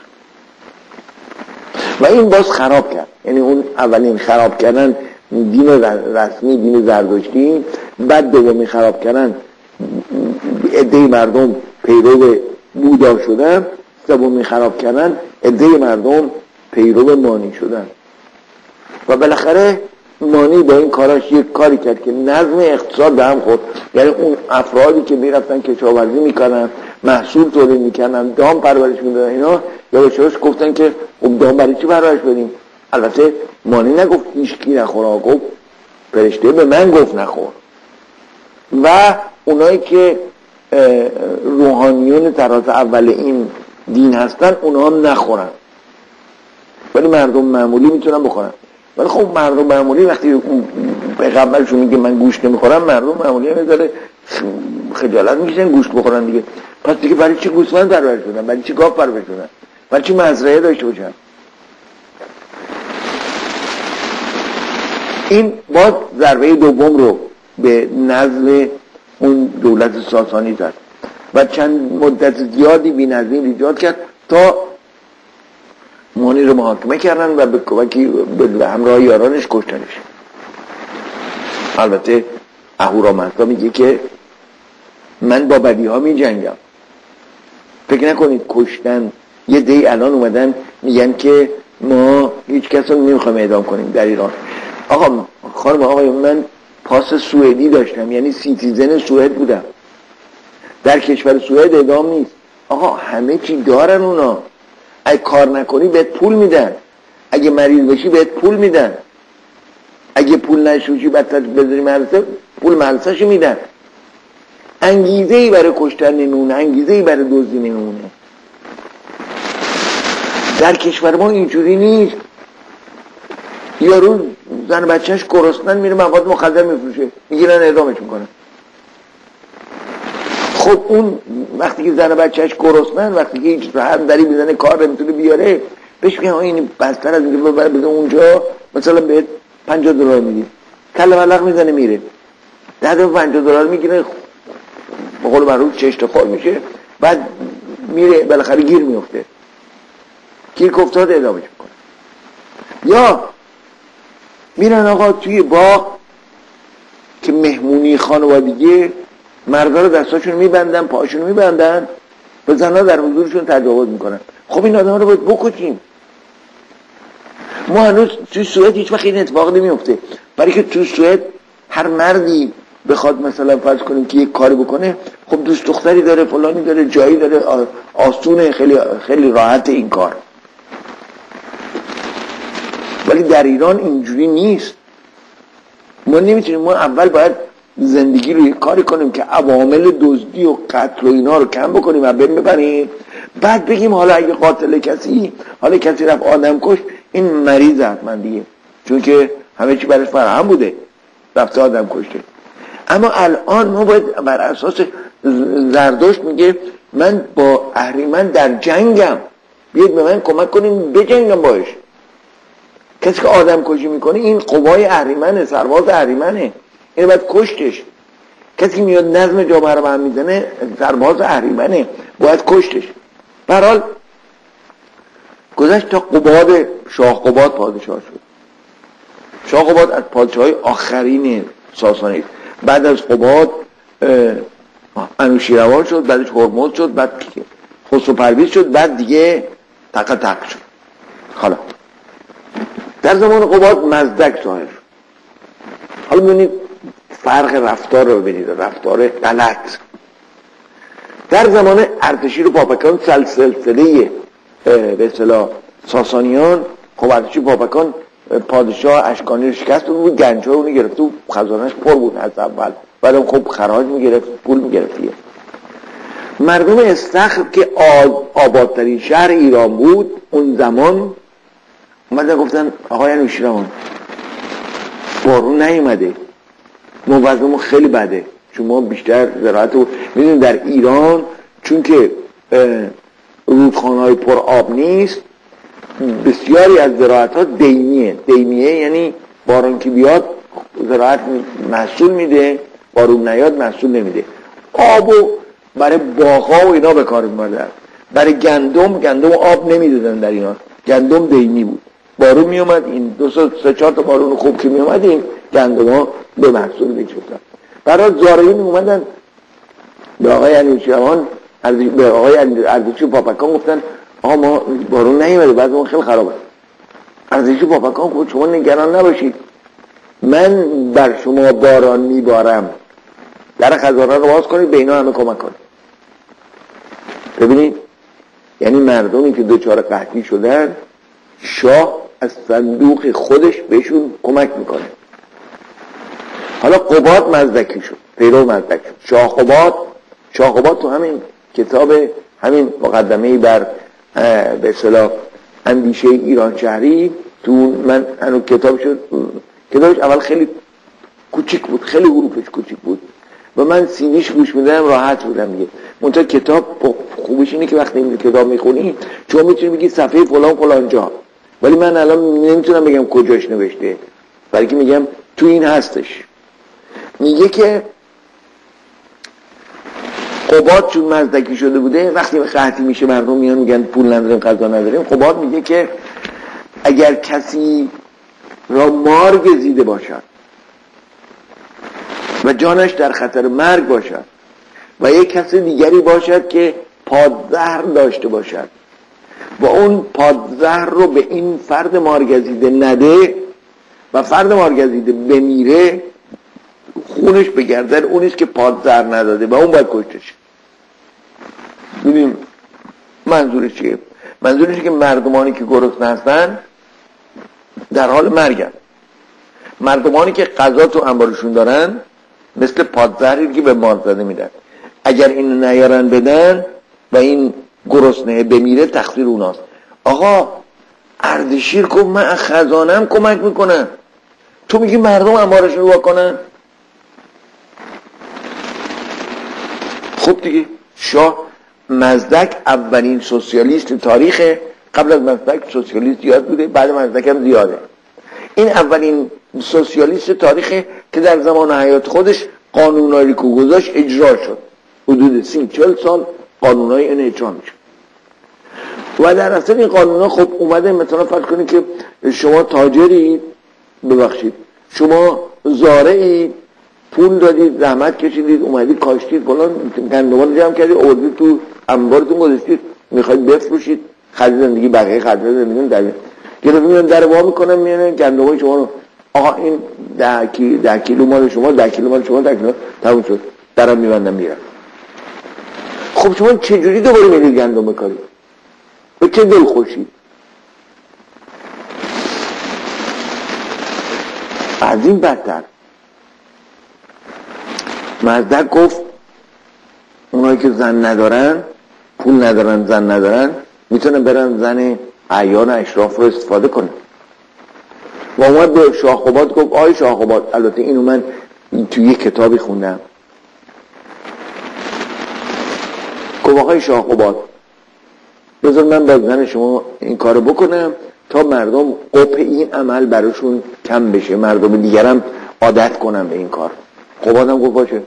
و این باز خراب کرد. یعنی اون اولین خراب کردن دین رسمی، دین زرتشتی، بعد دومی خراب کردن عده مردم پیرو بودا شدن، سومی خراب کردن عده مردم پیرو مانی شدن. و بالاخره مانی با این کاراش یک کاری کرد که نظم اقتصاد به هم خورد. یعنی اون افرادی که میرفتن کشاورزی میکنن، محصول تولید میکنن، دام پرورش میدادن، اینا یواشاش گفتن که خب دام برای چی پرورش بدیم؟ البته مانی نگفت هیچ کی نخوره، گفت فرشته به من گفت نخور. و اونایی که روحانیون طراز اول این دین هستن اونا هم نخورن، ولی مردم معمولی میتونن بخورن. ولی خب مردم معمولی وقتی پیغمبرشون میگه من گوشت نمیخورم، مردم معمولی هم داره خجالت میکشن گوشت بخورن دیگه. پس دیگه برای چی گوسفند پرورش بدن؟ برای چی گاو پرورش بدن؟ برای چی مزرعه داشته باشن؟ این باز ضربه دوم رو به نزل اون دولت ساسانی زد و چند مدت زیادی بی‌نظیر ایجاد کرد تا مانی رو محاکمه کردن و به کمکی به همراه یارانش کشتنش. البته اهورامزدا میگه که من با بدی ها می جنگم. فکر نکنید کشتن. یه دی الان اومدن میگن که ما هیچ کس رو نمیخوایم اعدام کنیم در ایران. آقا خانم آقای من پاس سوئدی داشتم، یعنی سیتیزن سوئد بودم، در کشور سوئد اعدام نیست. آقا همه چی دارن اونا. اگه کار نکنی بهت پول میدن، اگه مریض بشی بهت پول میدن، اگه پول نشوشی بعد بذاری مدرسه پول مدرسه‌شو میدن. انگیزه ای برای کشتن نمونه، انگیزه ای برای دزدی نمونه. در کشور ما اینجوری نیست. یارو زن بچهش گرسنن میره مواد مخدر میفروشه، میگیرن اعدامش میکنن. خب اون وقتی که زن بچهش گرسنن، وقتی که هیچ هم دری میزنه کار نمیتونه بیاره، بهش میگن این بستر از اینجا ببر بزن اونجا، مثلا بهت پنجاه دلار میدیم، کله ملق میزنه میره، ده تا پنجاه دلار میگیره، به قول معروف چشت خور میشه، بعد میره بالاخره گیر میفته، گیر افتاد اعدامش میکنه. یا میرن آقا توی باغ که مهمونی خانوادگی، مردا رو دستاشون میبندن، پاشون میبندن، به زنها در حضورشون تجاوز میکنن. خب این آدم رو باید بکشیم. ما هنوز توی سوئد هیچ وقت این اتفاق نمیفته، برای که توی سوئد هر مردی بخواد مثلا فرض کنیم که یک کاری بکنه، خب دوست دختری داره، فلانی داره، جایی داره، آسونه، خیلی خیلی راحت این کار. ولی در ایران اینجوری نیست. ما نمیتونیم، ما اول باید زندگی رو یک کاری کنیم که عوامل دزدی و قتل و اینا رو کم بکنیم و بین ببریم، بعد بگیم حالا اگه قاتل کسی، حالا کسی رفت آدم کش، این مریض حتما دیگه، چون که همه چی برش فراهم بوده، رفت آدم کشته. اما الان ما باید بر اساس زردشت میگه من با اهریمن در جنگم، بیاید به من کمک کنین بجنگم باش. کسی که آدم کشی میکنه این قوای اهریمنه، سرباز اهریمنه، این باید کشتش. کسی میاد نظم جامعه رو به هم میزنه، سرباز اهریمنه، باید کشتش. به هر حال گذشت تا قباد، شاه قباد پادشاه شد. شاه قباد از پادشاهای آخرین ساسانی، بعد از قباد انوشیروان شد، بعدش هرمز شد، بعد خسرو پرویز شد، بعد دیگه تق تق شد. حالا در زمان قباد مزدک ظاهر شد. حالا ببینید فرق رفتار رو ببینید، رفتار غلط. در زمان اردشیر و پاپکان سلسله به اصطلاح ساسانیان، خب اردشیر پاپکان پادشاه اشکانی رو شکست بود، گنج‌ها رو گرفت و خزانه‌اش پر بود از اول، بعدم خب خراج میگرفت، پول میگرفت. مردم استخر که آبادترین شهر ایران بود اون زمان، اومدن گفتن آقای انوشیروان بارون نیومده، ما وضعمون خیلی بده، چون ما بیشتر زراعت رو میدونیم در ایران، چون که رودخانه‌های پر آب نیست، بسیاری از زراعت ها دیمیه. دیمیه یعنی بارون که بیاد زراعت محصول میده، بارون نیاد محصول نمیده. آبو برای باغ‌ها و اینا به کار می‌بردن. برای گندم گندم آب نمیدادن در اینا، گندم دیمی بود. بارون میومد، این دو سه چهار تا بارون خوب که میومد این گندم‌ها به محصول می‌شدن. برای زارعین اومدن به آقای انوشیروان، به آقای اردشیر پاپکان گفتن آقا ما بارون نیومده، بعد ما خیلی خرابه. اردشیر پاپکان گفت شما نگران نباشید، من بر شما باران میبارم، در خزانه رو باز کنید، به اینا همه کمک کنید. ببینید یعنی مردمی که دوچار قحطی شدن، شاه از صندوق خودش بهشون کمک میکنه. حالا قباد مزدکی شد، پیرو مزدک شد. شاه قباد، شاه قباد تو همین کتاب، همین مقدمه بر به اصطلاح اندیشه ایران شهری، تو من هنو کتاب شد، کتابش اول خیلی کوچیک بود، خیلی حروفش کوچیک بود و من سینیش گوش میدم راحت بودم دیگه. منتها کتاب خوبش اینه که وقتی این کتاب میخونی چون میتونی بگی صفحه فلان فلان جا، ولی من الان نمیتونم بگم کجاش نوشته، بلکه میگم تو این هستش. میگه که قباد چون مزدکی شده بوده، وقتی قحطی میشه مردم میان میگن پول نداریم، غذا نداریم، قباد میگه که اگر کسی را مار گزیده باشد و جانش در خطر مرگ باشد و یک کسی دیگری باشد که پادزهر داشته باشد و اون پادزهر رو به این فرد مارگزیده نده و فرد مارگزیده بمیره، خونش به گردن اونیست که پادزهر نداده و اون باید کشته شه. ببینیم منظورش چیه؟ منظورش که مردمانی که گرسنه هستن در حال مرگن، مردمانی که غذا تو انبارشون دارن مثل پادزهری که به مار زده میدن، اگر اینو نیارن بدن و این گرسنه بمیره تقصیر اوناست. آقا اردشیر گفت من از خزانه‌ام کمک میکنم، تو میگی مردم انبارشون رو واکنن؟ خب دیگه شاه مزدک اولین سوسیالیست تاریخ، قبل از مزدک سوسیالیست زیاد بوده، بعد مزدک هم زیاده. این اولین سوسیالیست تاریخ که در زمان حیات خودش قانونایی که گذاشت اجرا شد، حدود سی چل سال قانونای این اجرا میشه و در اصل این قانونا خب اومده مثلا فرض کنید که شما تاجری، ببخشید شما زارعی، پول دادید، زحمت کشیدید، اومدید کاشتید، فلان گندمان جمع کردید، آوردید تو انبارتون گذاشتید، میخواید بفروشید، خرید زندگی بقیه خرید زندگی در گرفت میان در وا میکنن، میان گندمای شما رو آقا این ده, کی... ده کیلو مال شما، ده کیلو مال شما، ده کیلو تموم شد، درم میبندم میرم. خب شما چجوری دوباره میرید گندم بکاری؟ به چه دل خوشی؟ از این بدتر مزدک گفت اونایی که زن ندارن، پول ندارن، زن ندارن، میتونن برن زن اعیان اشراف رو استفاده کنن. و اومد به شاه قباد گفت آی شاه قباد، البته اینو من توی یک کتابی خوندم، گفت آقای شاه قباد بذار من با زن شما این کارو بکنم تا مردم قبح این عمل براشون کم بشه، مردم دیگرم عادت کنم به این کار. قبادم گفت باشه.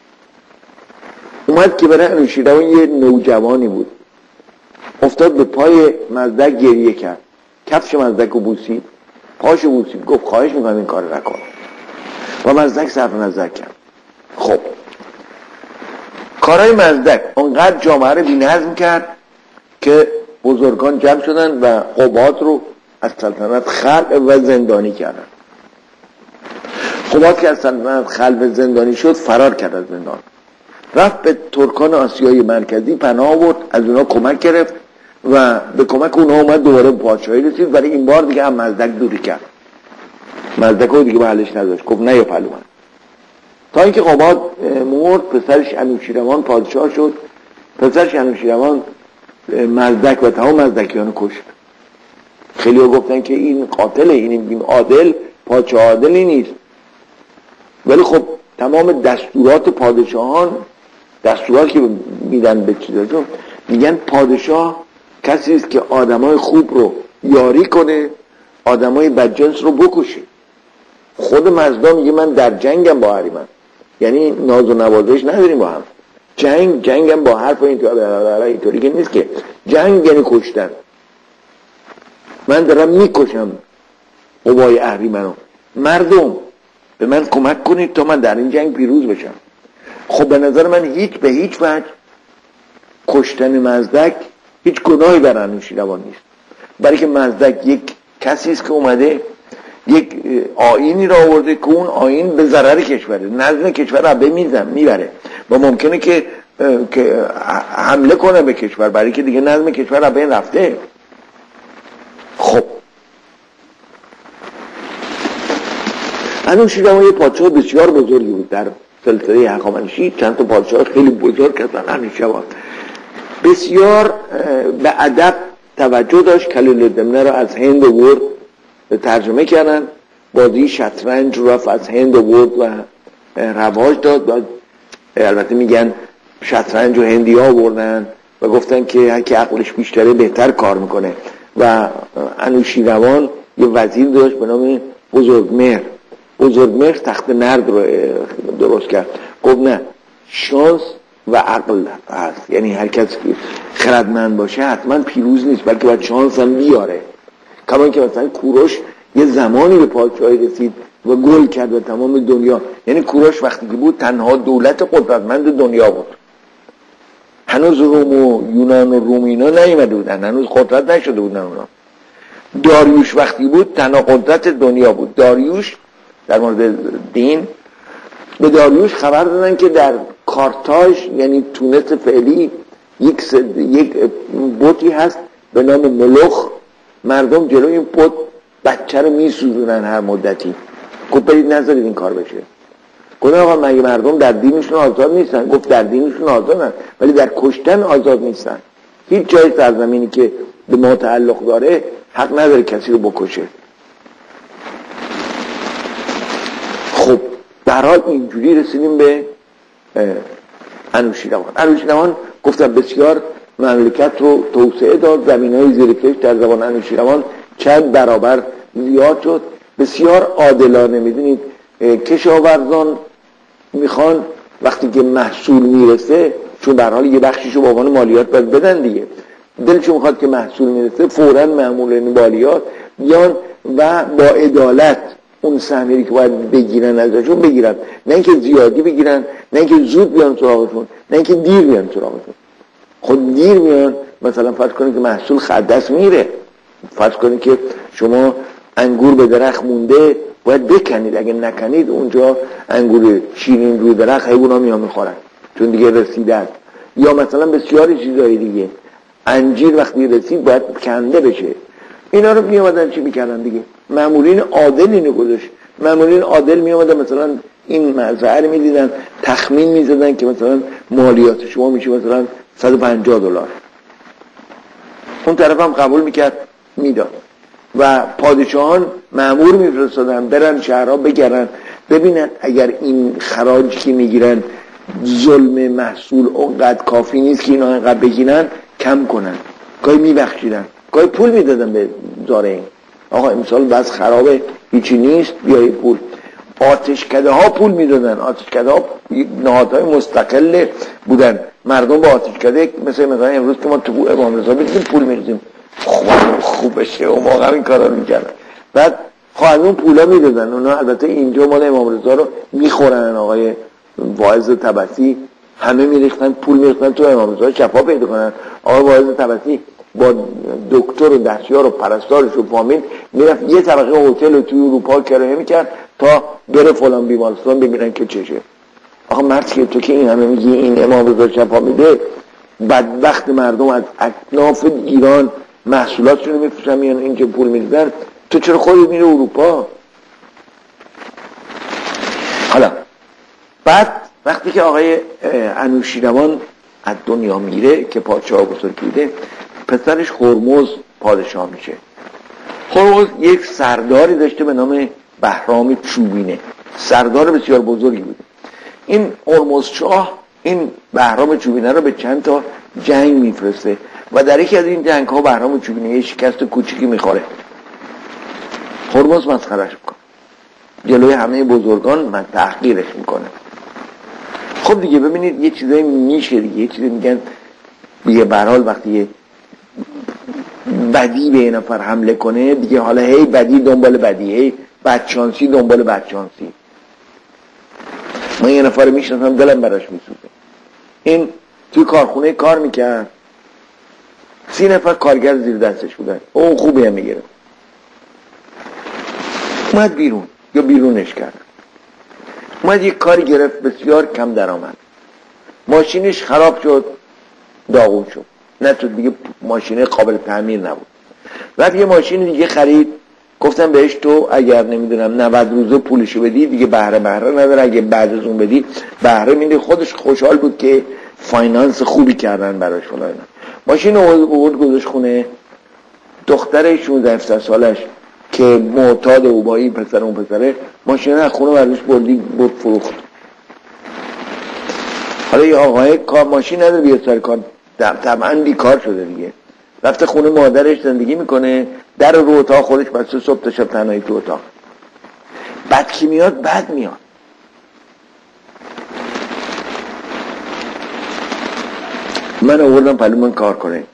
اومد که برای انوشیروان یه نوجوانی بود، افتاد به پای مزدک گریه کرد، کفش مزدک رو بوسید، پاشو بوسید، گفت خواهش میکنم این کار نکن. و مزدک صرف نظر کرد. خب کارهای مزدک اونقدر جامعه رو بی‌نظم کرد که بزرگان جمع شدن و قباد رو از سلطنت خلع و زندانی کردن. قباد که از سلطنت خلع و زندانی شد فرار کرد از زندان، رفت به ترکان آسیای مرکزی پناه آورد، از اونا کمک گرفت و به کمک اونا اومد دوباره به پادشاهی رسید. ولی این بار دیگه هم مزدک دوری کرد، مزدک رو دیگه محلش نداشت، گفت نه یا پهلوان. تا اینکه قباد مرد، پسرش انوشیروان پادشاه شد. پسرش انوشیروان مزدک و تمام مزدکیان کشت. خیلی ها گفتن که این قاتله، این عادل، پادشاه عادلی نیست. ولی خب تمام دستورات پادشاهان، دستورات که میدن به چیزاشون، میگن پادشاه کسی است که آدمای خوب رو یاری کنه، آدمای بدجنس رو بکشه. خود مزدا میگه من در جنگم با اهریمن، یعنی ناز و نوازش نداریم با هم، جنگ جنگم با حرف و اینطوری که نیست که جنگ یعنی کشتن. من دارم میکشم قوای اهریمنو، مردم به من کمک کنید تا من در این جنگ پیروز بشم. خب به نظر من هیچ به هیچ وجه کشتن مزدک هیچ گناهی بر انوشیروان نیست، برای که مزدک یک کسی است که اومده یک آیینی را آورده که اون آیین به ضرر کشوره، نظم کشور را به میزن میبره و ممکنه که که حمله کنه به کشور، برای که دیگه نظم کشور را به این رفته. خب انوشیروان یه پادشاه بسیار بزرگی بود در سلسله هخامنشی، چند تا پادشاه خیلی بزرگ هستن. انوشیروان بسیار به ادب توجه داشت، کلیله دمنه را از هند آورد، ترجمه کردن، بازی شطرنج رو رفت از هند آورد و رواج داد. و البته میگن شطرنج و هندی ها آوردن و گفتن که هر کی عقلش بیشتره بهتر کار میکنه. و انوشیروان یه وزیر داشت به نام بزرگمهر. بزرگمهر تخت نرد رو درست کرد، گفت نه، شانس و عقل هست، یعنی هر کس که خردمند باشه حتما پیروز نیست، بلکه باید شانس هم بیاره. کما اینکه مثلا کوروش یه زمانی به پادشاهی رسید و گل کرد به تمام دنیا. یعنی کوروش وقتی که بود تنها دولت قدرتمند دنیا بود، هنوز روم و یونان و روم اینا نیامده بودن، هنوز قدرت نشده بودن اونا. داریوش وقتی بود تنها قدرت دنیا بود. داریوش در مورد دین، به داریوش خبر دادن که در کارتاژ یعنی تونس فعلی یک سد... یک بوتی هست به نام ملوخ، مردم جلوی این بوت بچه رو میسوزونن هر مدتی. گفت برید نذارید این کار بشه. گفت آقا مگه مردم در دینشون آزاد نیستن؟ گفت در دینشون آزادن ولی در کشتن آزاد نیستن. هیچ جای سرزمینی که به ما تعلق داره حق نداره کسی رو بکشه. خب در حال اینجوری رسیدیم به انوشیروان. انوشیروان گفتم بسیار مملکت رو توسعه داد، زمین‌های زیرکش در زمان انوشیروان چند برابر زیاد شد، بسیار عادلانه. میدونید کشاورزان میخوان وقتی که محصول میرسه، چون به هر حال یه بخشیشو به عنوان مالیات باید بدن دیگه، دلشون میخواد که محصول میرسه فوراً مأمورین مالیات بیان و با عدالت اون سهمی که باید بگیرن ازشون بگیرن، نه اینکه زیادی بگیرن، نه اینکه زود بیان سراغشون، نه اینکه دیر بیان سراغشون. خود دیر میان، مثلا فرض کنید که محصول خدس میره، فرض کنید که شما انگور به درخت مونده باید بکنید، اگه نکنید اونجا انگور شیرین روی درخت حیونا میان میخورن چون دیگه رسیدن. یا مثلا بسیاری چیزایی دیگه، انجیر وقتی رسید باید کنده بشه. اینا رو میامدن چی میکردن دیگه؟ مامورین عادل اینو گذاشت. مامورین عادل میامدن مثلا این مزرعه میدیدن، تخمین میزدن که مثلا مالیات شما میشه مثلا صد و پنجاه دلار، اون طرف هم قبول میکرد میداد و پادشاهان مأمور میفرستادن برن شهرها بگرن ببینن اگر این خراجی که میگیرن ظلم محصول اونقدر کافی نیست که اینا اینقدر بگیرن کم کنن، گاهی میبخشیدن گاهی پول میدادن به زارعین. آقا امسال بس خرابه هیچی نیست بیایی پول. آتشکده ها پول میدادن، آتشکده ها نهادهای مستقل بودن، مردم با آتشکده مثل مثلا امروز که ما تو امام رضا میدیم پول میدیم خوب خوب بشه و موقع این کارا رو میکردن. بعد خواهد اون پولا میدادن، اونا البته اینجا مال امام رضا رو میخورن. آقای واعظ طبسی همه میریختن پول میریختن تو امام رضا شفا پیدا کنن. آقای واعظ طبسی با دکتر و دستیار و پرستارش و فامیل میرفت یه طبقه هتل توی اروپا کرایه میکرد تا بره فلان بیمارستان ببینن که چشه. آخه مرد که تو که این همه میگی این امام رضا شفا میده، بدبخت مردم از اکناف ایران محصولاتشون رو میفروشن میان اینجا پول میدن، تو چرا خودت میره اروپا؟ حالا بعد وقتی که آقای انوشیروان از دنیا میره که پادشاه بزرگ بوده، پسرش هرمز پادشاه میشه. هرمز یک سرداری داشته به نام بهرام چوبینه، سردار بسیار بزرگی بوده. این هرمز شاه این بهرام چوبینه رو به چند تا جنگ میفرسته و در یکی از این جنگ ها بهرام چوبینه یه شکست کوچیکی میخوره. هرمز مسخرهش میکنه، جلوی همه بزرگان من تحقیرش میکنه. خب دیگه ببینید یه چیزایی میشه دیگه، یه چیزی میگن دیگه به هر حال وقتی یه بدی به یه نفر حمله کنه دیگه، حالا هی بدی دنبال بدی، هی بدشانسی دنبال بدشانسی. من یه نفر میشناسم دلم براش میسوزه، این توی کارخونه کار میکرد، سی نفر کارگر زیر دستش بودن، اون خوبی هم میگیره، اومد بیرون یا بیرونش کرد، اومد یک کاری گرفت بسیار کم درآمد، ماشینش خراب شد، داغون شد، نه تو دیگه ماشین قابل تعمیر نبود. بعد یه ماشین دیگه خرید، گفتم بهش تو اگر نمیدونم نود روزه پولشو بدی دیگه بهره بهره نداره، اگه بعد از اون بدی بهره میده. خودش خوشحال بود که فاینانس خوبی کردن براش فلان. ماشین آورد گذاشت خونه. دختر شانزده هفده سالش که معتاد او با این پسر اون پسره، ماشین از خونه برداشت بردی برد فروخت. حالا یه آقای کار ماشین نداره بیاد سر کار، طبعا بیکار شده دیگه، رفته خونه مادرش زندگی میکنه، در رو اتاق خودش بسته، صبح تا شب تنهایی تو اتاق. بعد کی میاد؟ بعد میاد. من آوردم پلو من کار کنه.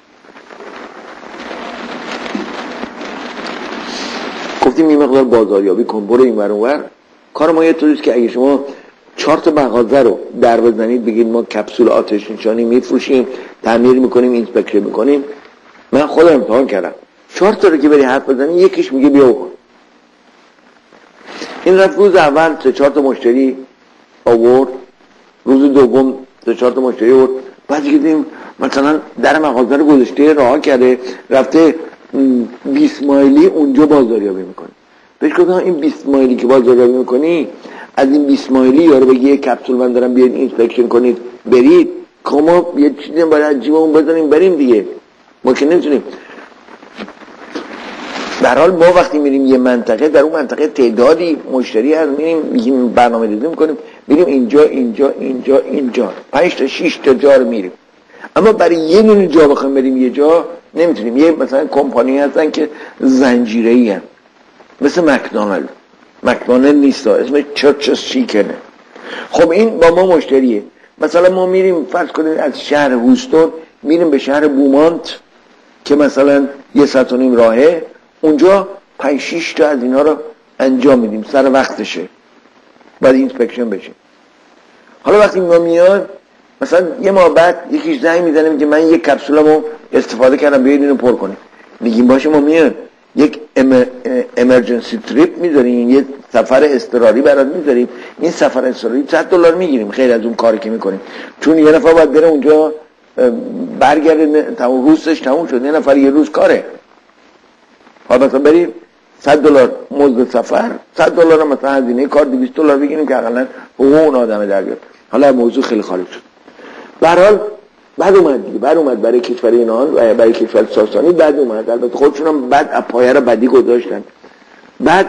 گفتیم این مقدار بازاریابی کن، برو این ور اون ور. کار ما یه طوریست که اگه شما چهار تا مغازه رو در بزنید بگید ما کپسول آتش نشانی میفروشیم، تعمیر میکنیم، اینسپکشن میکنیم. من خودم امتحان کردم، چهار تا رو که بری حرف بزنی یکیش میگه بیا بکن. این رفت روز اول سه چهار تا مشتری آورد، روز دوم سه چهار تا مشتری آورد، بعد دیدیم مثلا در مغازه رو گذاشته راه کرده رفته بیست مایلی اونجا بازاریابی میکنه. بهش گفتم این بیست مایلی که بازاریابی میکنی، از این بیست مایلی یارو بگی یک کپسول من دارم بیاید اینسپکشن کنید برید، که ما یه چیزی باید جیبمون بزنیم بریم دیگه، ما که نمیتونیم. در حال ما وقتی میریم یه منطقه، در اون منطقه تعدادی مشتری هست، میریم میگیم برنامه ریزی میکنیم، میریم اینجا اینجا اینجا اینجا پنج تا شش تا جا رو میریم. اما برای یه دونه جا بخوایم بریم یه جا نمیتونیم. یه مثلا کمپانی هستن که زنجیره‌ای هستن مثل مکدونالد، مکدونالد نیست، اسمش چرچز چیکنه. خب این با ما مشتریه. مثلا ما میریم فرض کنید از شهر هوستون میریم به شهر بومانت که مثلا یه ساعت و نیم راهه، اونجا پنج شش تا از اینا رو انجام میدیم، سر وقتشه، بعد اینسپکشن بشه. حالا وقتی ما میاد مثلا یه ماه بعد یکیش زنگ میزنه میگه من یک کپسولمو استفاده کردم بیاید اینو پر کنیم، میگیم باشه ما میاد. یک امرجنسی تریپ میذاریم، یک سفر اضطراری برات میذاریم، این سفر اضطراری صد دلار میگیریم خیر از اون کاری که میکنیم، چون یه نفر باید بره اونجا برگرده تمام روزش تموم شد، یه نفر یه روز کاره. حالا مثلا بریم صد دلار مزد سفر، صد دلار مثلا هزینه کار دویست دلار بگیریم که حداقل حقوق اون آدم در بیاد. حالا موضوع خیلی خارج شد. به هر حال بعد اومد دیگه، بعد اومد برای کشور اینان و برای کشور ساسانی بعد اومد، البته خودشون هم بعد پایه رو بدی گذاشتن. بعد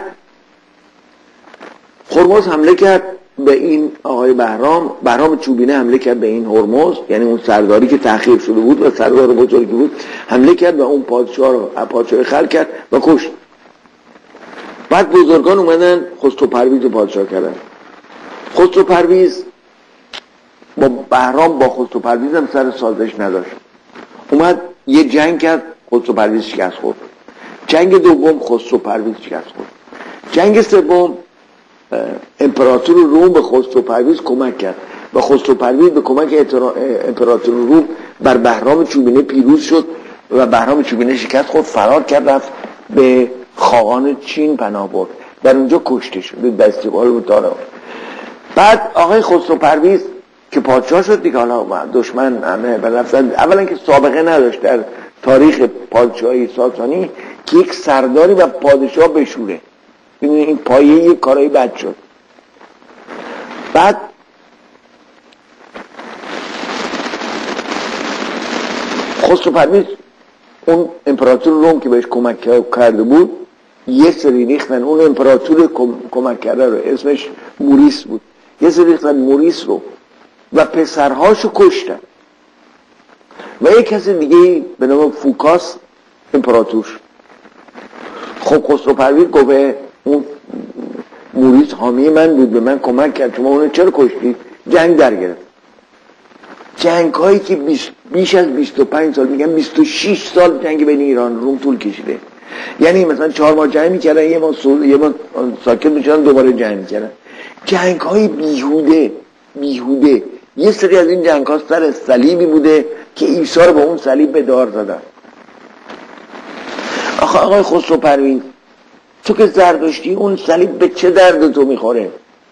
هرمز حمله کرد به این آقای بهرام، بهرام چوبینه حمله کرد به این هرمز، یعنی اون سرداری که تأخیر شده بود و سردار بزرگی بود، حمله کرد و اون پادشاه رو پادشاه خلع کرد و کشت. بعد بزرگان اومدن خسرو پرویز رو پادشاه کردن. خسرو پرویز با بهرام با خسرو پرویز هم سر سازش نداشت، اومد یه جنگ کرد، خسرو پرویز شکست خورد. جنگ دوم خسرو پرویز شکست خورد. جنگ سوم امپراتور روم به خسرو پرویز کمک کرد و خسرو پرویز به کمک امپراتور روم بر بهرام چوبینه پیروز شد و بهرام چوبینه شکست خورد، فرار کرد، رفت به خاقان چین پناه برد، در اونجا کشته شد دستیقال مطالعه. بعد آقای خسرو پرویز که پادشاه شد دیگه، حالا دشمن همه برفتن، اولا که سابقه نداشت در تاریخ پادشاهی ساسانی که یک سرداری و پادشاه بشوره، این پایه یک کارایی بد شد. بعد خسرو پرویز اون امپراتور روم که بهش کمک کرده بود یه سری ریختن، اون امپراتور کمک کرده رو اسمش موریس بود، یه سری ریختن موریس رو و پسرهاشو کشتن و یک کسی دیگه به نام فوکاس امپراتور. خب خسرو پرویز گفت اون موریس حامی من بود، به من کمک کرد، شما اونو چرا کشتید؟ جنگ در گرفت. جنگ هایی که بیش, بیش از بیست و پنج سال، میگن بیست و شش سال جنگ بین ایران روم طول کشیده. یعنی مثلا چهار ماه جنگ میکردن، یه ماه سو... یه ماه ساکت میشدن، دوباره جنگ میکردن. جنگ های بیهوده بیهوده. یه سری از این جنگ ها سر صلیبی بوده که عیسی رو با اون صلیب به دار زدن. آخه آقای خسرو پرویز تو که زردشتی، اون صلیب به چه درد تو میخوره؟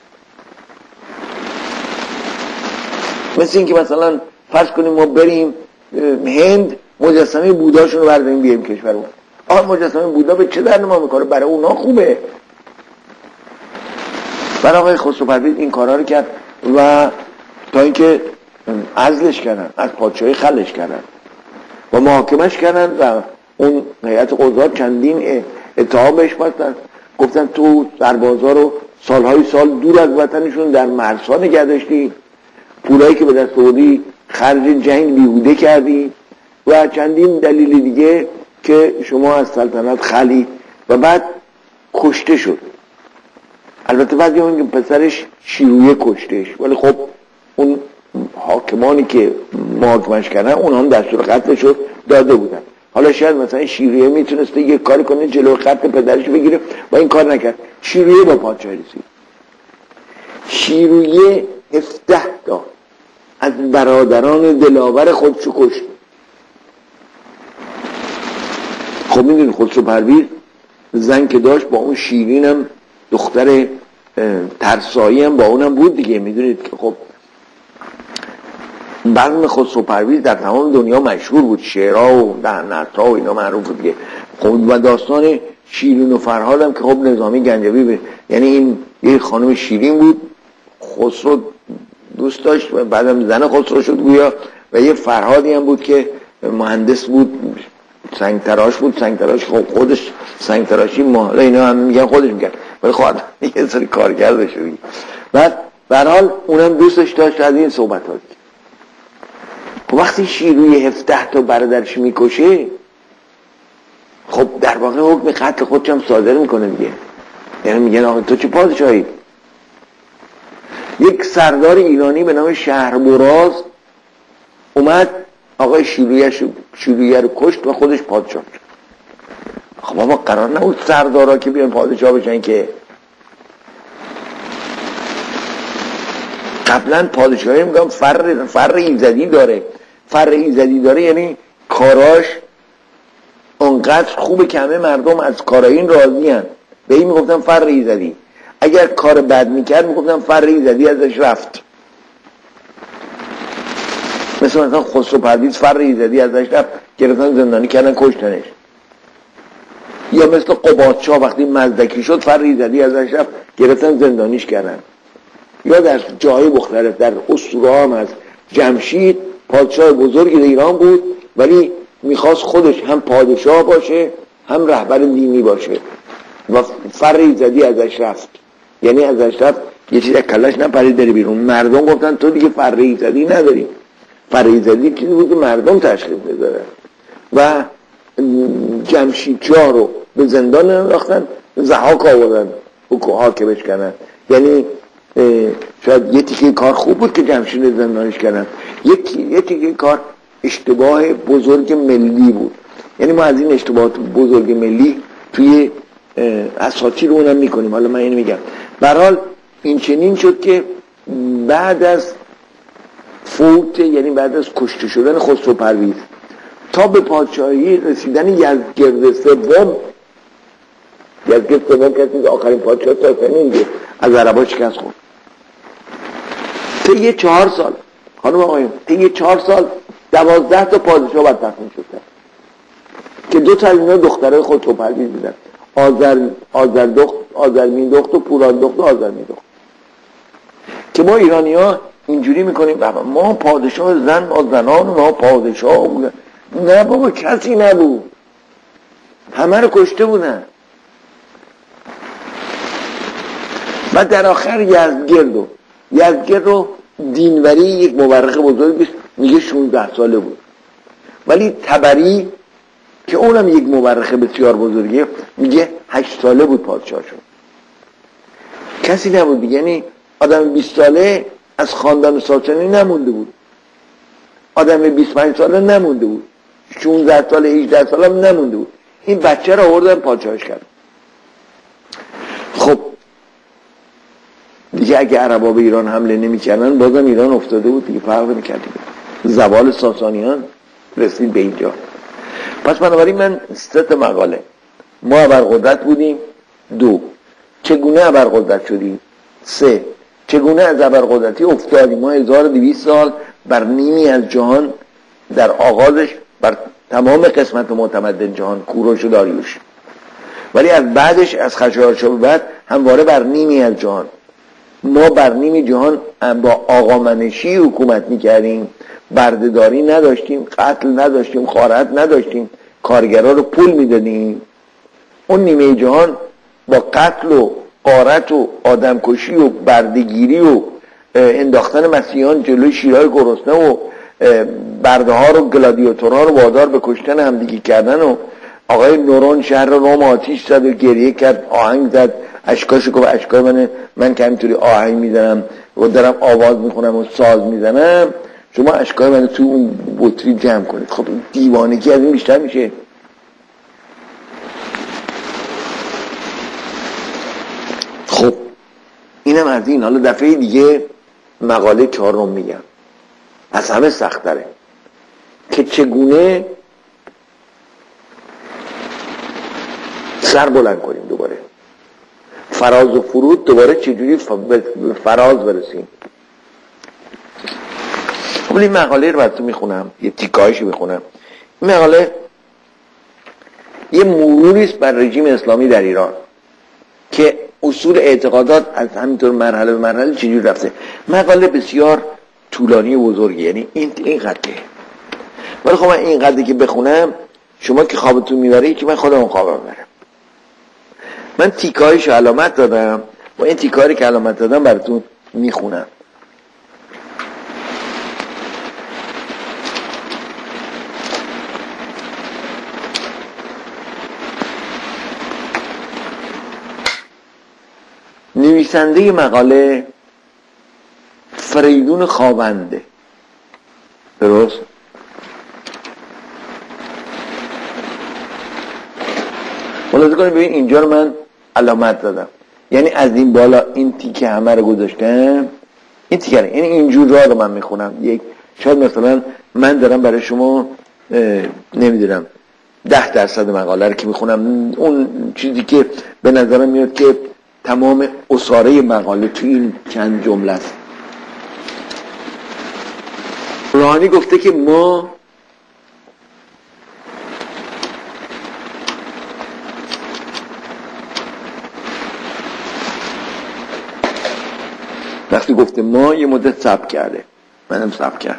مثل این که مثلا فرض کنیم ما بریم هند مجسمه بوداشون رو برداریم بیاریم کشورمون، آقا مجسمه بودا به چه درد ما میخوره؟ برای اونا خوبه. برای آقای خسرو پرویز این کارا رو کرد و تا اینکه عزلش کردن، از پادشاهی خلعش کردن و محاکمش کردن و اون هیئت قضات چندین اتهام بهش بستن، گفتن تو سربازا رو سالهای سال دور از وطنشون در مرزها نگه داشتی، پولایی که به دست آوردی خرج جنگ بیهوده کردی و چندین دلیل دیگه که شما از سلطنت خلی و بعد کشته شد. البته بعد یه اون پسرش شیرویه کشتهش، ولی خب اون حاکمانی که محاکمش کردن اون هم دستور قتلش رو داده بودن. حالا شاید مثلا شیرویه میتونسته یه کاری کنه جلو قتل پدرش بگیره و این کار نکرد. شیرویه با پادشاهی رسید. شیرویه هفده تا از برادران دلاور خودشو کشت. خب میدونی خسرو پرویز زن که داشت با اون شیرین هم دختر ترسایی هم با اونم بود دیگه. میدونید که خب بزم خسرو پرویز در تمام دنیا مشهور بود، شعرها و نثرها و اینا معروف بود دیگه. خب و داستان شیرین و فرهاد هم که خب نظامی گنجوی بود، یعنی این یه خانم شیرین بود خسرو دوست داشت و بعدم زن خسرو شد گویا، و یه فرهادی هم بود که مهندس بود، سنگ تراش بود. سنگ تراش خب خودش سنگ تراشی ماهلا اینا هم میگن خودش میگن، ولی خود یه سری کار کرده شدی. بعد به هر حال اونم دوستش داشت از این صحبت ها. خب وقتی شیروی هفده تا برادرش میکشه، خب در واقع حکم قتل خودش هم صادر میکنه دیگه. یعنی میگن آقا تو چه پادشاهی؟ یک سردار ایرانی به نام شهربراز اومد آقای شیرویه رو کشت و خودش پادشاه شد. خب اما قرار نبود سردارا که بیان پادشاه بشن که. قبلا پادشاهی میگم فر, فر ایزدی داره. فر ایزدی داره یعنی کاراش، اونقدر خوبه که همه مردم از کارای این راضی هن. به این میگفتن فر ایزدی. اگر کار بد میکرد میگفتن فر ایزدی ازش رفت. مثل مثلا خسرو پرویز فر ایزدی ازش رفت، گرفتن زندانی کردن کشتنش. یا مثل قبادشاه وقتی مزدکی شد فر ایزدی ازش رفت، گرفتن زندانیش کردن. یا در جاهای مختلف در اسطوره هم هست. جمشید پادشاه بزرگ ایران بود ولی میخواست خودش هم پادشاه باشه هم رهبر دینی باشه و فر ایزدی ازش رفت. یعنی ازش رفت یه چیز از کلش نپرید بره بیرون. مردم گفتن تو دیگه فر ایزدی نداری. فر ایزدی چیزی بود که مردم تشخیص بده و جمشید شاه رو به زندان انداختن، ضحاک آوردن حاکمش کردن. یعنی شاید یه تیکه کار خوب بود که جمشید زندانش کردن، یه تیکه کار اشتباه بزرگ ملی بود. یعنی ما از این اشتباهات بزرگ ملی توی اساطیر اونم میکنیم. حالا من اینو میگم. به هر حال این چنین شد که بعد از فوت، یعنی بعد از کشته شدن خسرو پرویز تا به پادشاهی رسیدن یزدگرد سوم، یزدگرد سوم کسی آخرین پادشاه ساسانی از عربا شکست خورد. طی چهار سال خانم آقایون طی چهار سال دوازده تا پادشاه بعد تخمین شدن که دو تا از اینا دخترای خسرو پرویز بودن. آذر آذردخت، آذرمین دخت و پوران دخت و آذرمین دخت. که ما ایرانی ها اینجوری میکنیم ما پادشاه زن ما زنان ما پادشاه بودن. نه بابا، کسی نبود، همه رو کشته بودن. و در آخر یزدگرد رو یزدگرد رو دینوری یک مورخ بزرگ میگه شانزده ساله بود، ولی طبری که اونم یک مورخ بسیار بزرگه میگه هشت ساله بود پادشاه شد. کسی نبود. یعنی آدم بیست ساله از خاندان ساسانی نمونده بود، آدم بیست و پنج ساله نمونده بود، شانزده ساله هجده ساله هم نمونده بود. این بچه رو آوردن پادشاهش کرد. خب دیگه اگه عربا به ایران حمله نمی کردن بازم ایران افتاده بود دیگه، فرق نمی کرد. زوال ساسانیان رسید به اینجا. پس بنابراین من سه تا مقاله: ما ابرقدرت بودیم، دو چگونه ابرقدرت شدیم، سه چگونه از ابرقدرتی افتادیم. ما هزار و دویست سال بر نیمی از جهان در آغازش بر تمام قسمت متمدن جهان کوروش و داریوش، ولی از بعدش از خشایارشا به بعد همواره بر نیمی از جهان. ما بر نیمی جهان با آقامنشی حکومت میکردیم، بردهداری نداشتیم، قتل نداشتیم، خارت نداشتیم، کارگرها رو پول میدادیم. اون نیمه جهان با قتل و غارت و آدمکشی و بردگیری و انداختن مسیحیان جلوی شیرهای گرسنه و برده ها رو گلادیاتورها رو وادار به کشتن همدیگه کردن و آقای نورون شهر روم آتیش زد و گریه کرد، آهنگ زد، اشکاشو گفت اشکای منه، من که همینطوری آهنگ میزنم و دارم آواز میخونم و ساز میزنم، شما اشکای منه تو اون بطری جمع کنید. خب دیوانگی از این بیشتر میشه؟ خب اینم از این. حالا دفعه دیگه مقاله چهارم میگم، از همه سخت تره، که چگونه سر بلند کنیم، دوباره فراز و فرود، دوباره چجوری فراز برسیم. خب این مقاله رو براتون میخونم، یه تیکایشو میخونم. این مقاله یه مروریست بر رژیم اسلامی در ایران که اصول اعتقادات از همینطور مرحله به مرحله چجوری رفته. مقاله بسیار طولانی و بزرگی، یعنی این این قدره، ولی خب من این قدری که بخونم شما که خوابتون میبره که من خودم خوابم میبرم. من تیکایشو علامت دادم و این تیکاری که علامت دادم براتون میخونم. نویسنده مقاله فریدون خاونده، درست؟ ملاحظه کنید ببین اینجا رو من علامت دادم، یعنی از این بالا این تیکه همه رو گذاشتم، این تیکه، یعنی اینجور را رو من میخونم. یک شاید مثلا من دارم برای شما نمیدونم ده درصد مقاله رو که میخونم، اون چیزی که به نظرم میاد که تمام اساره مقاله توی این چند جمله است. روحانی گفته که ما وقتی گفته ما یه مدت صبر کرده، منم صبر کردم،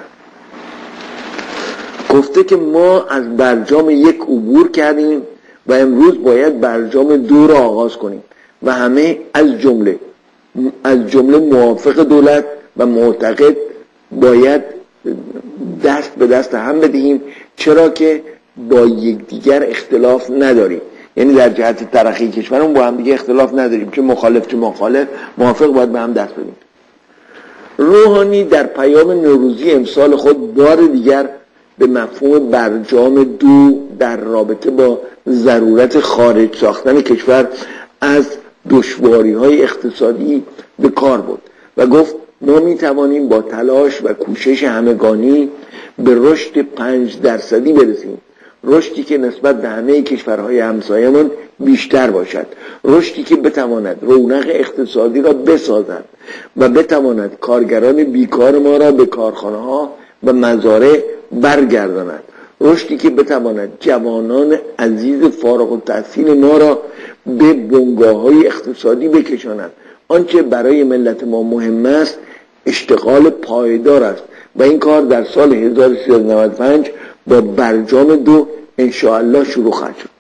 گفته که ما از برجام یک عبور کردیم و امروز باید برجام دو را آغاز کنیم و همه از جمله از جمله موافق دولت و معتقد باید دست به دست هم بدهیم، چرا که با یکدیگر اختلاف نداریم. یعنی در جهت ترقی کشورمون با هم دیگه اختلاف نداریم، چه مخالف چه مخالف موافق باید به هم دست بدیم. روحانی در پیام نوروزی امسال خود بار دیگر به مفهوم برجام دو در رابطه با ضرورت خارج ساختن کشور از دشواری‌های اقتصادی به کار برد و گفت ما می توانیم با تلاش و کوشش همگانی به رشد پنج درصدی برسیم، رشدی که نسبت به همه کشورهای همسایه‌مان بیشتر باشد، رشدی که بتواند رونق اقتصادی را بسازد و بتواند کارگران بیکار ما را به کارخانه‌ها و مزارع برگرداند، رشدی که بتواند جوانان عزیز فارغ التحصیل ما را به بنگاه‌های اقتصادی بکشاند. آنچه برای ملت ما مهم است اشتغال پایدار است و این کار در سال هزار و سیصد و نود و پنج با برجام دو انشاءالله شروع خواهد شد.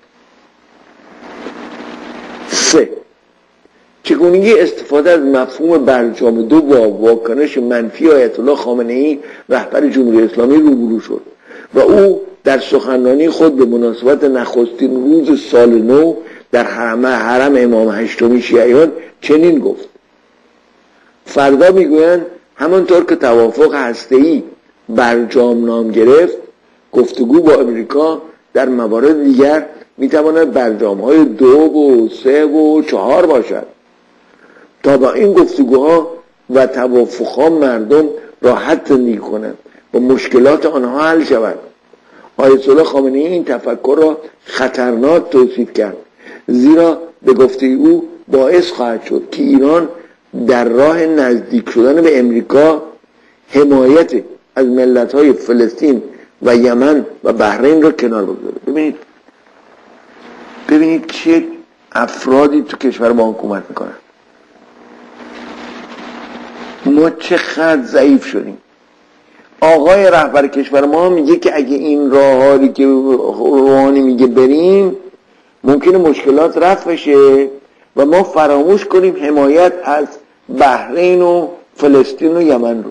سه، چگونگی استفاده از مفهوم برجام دو با واکنش منفی آیت الله خامنه ای رهبر جمهوری اسلامی روبرو شد و او در سخنرانی خود به مناسبت نخستین روز سال نو در حرم حرم امام هشتمی شیعیان چنین گفت: فردا میگویند همانطور که توافق هسته‌ای برجام نام گرفت، گفتگو با امریکا در موارد دیگر میتواند برجام‌های دو و سه و چهار باشد. تا با این گفتگوها و توافقها مردم راحت زندگی کنند و مشکلات آنها حل شود. آیت الله خامنه ای این تفکر را خطرناک توصیف کرد، زیرا به گفته او باعث خواهد شد که ایران در راه نزدیک شدن به امریکا حمایت از ملت‌های فلسطین و یمن و بحرین را کنار بگذاره. ببینید ببینید چه افرادی تو کشور ما حکومت میکنن. ما چقدر ضعیف شدیم. آقای رهبر کشور ما میگه که اگه این راهی که روحانی میگه بریم ممکنه مشکلات رفع بشه و ما فراموش کنیم حمایت از بحرین و فلسطین و یمن رو.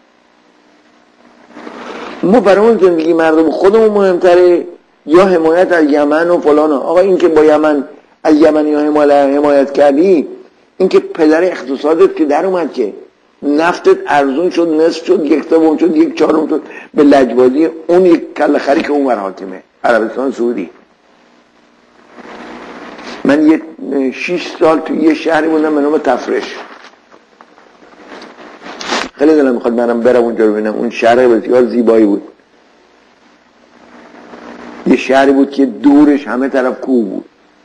ما برامون زندگی مردم خودمون مهمتره یا حمایت از یمن و فلان؟ آقا این که با یمن از یمنی ها حمایت کردی، این که پدر اقتصادت که در اومد، که نفتت ارزون شد، نصف شد، یک دوم شد، یک چهارم شد، به لجبازی اون یک کله خری که اون ور حاکمه، عربستان سعودی. من یه شیش سال تو یه شهری بودم به نام تفرش. خیلی دلم میخواد منم برم اونجا رو ببینم. اون شهر بسیار زیبایی بود. یه شهری بود که دورش همه طرف کوه بود.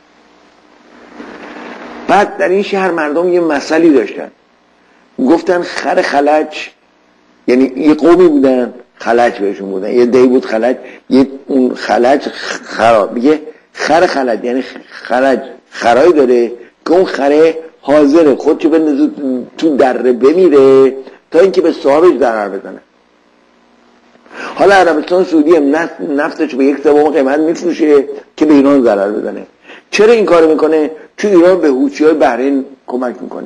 بعد در این شهر مردم یه مسئله داشتن، گفتن خر خلج، یعنی یه قومی بودن خلج بهشون بودن، یه دی بود خلج، یه اون خلج خراب، یه خر خلج یعنی خرج خرایی داره که اون خره حاضره خودشو بندازه تو دره بمیره تا اینکه به صاحبش ضرر بزنه. حالا عربستان سعودی هم نفتش به یک دوم قیمت میفروشه که به ایران ضرر بزنه. چرا این کارو میکنه؟ چون ایران به حوثی‌های بحرین کمک میکنه.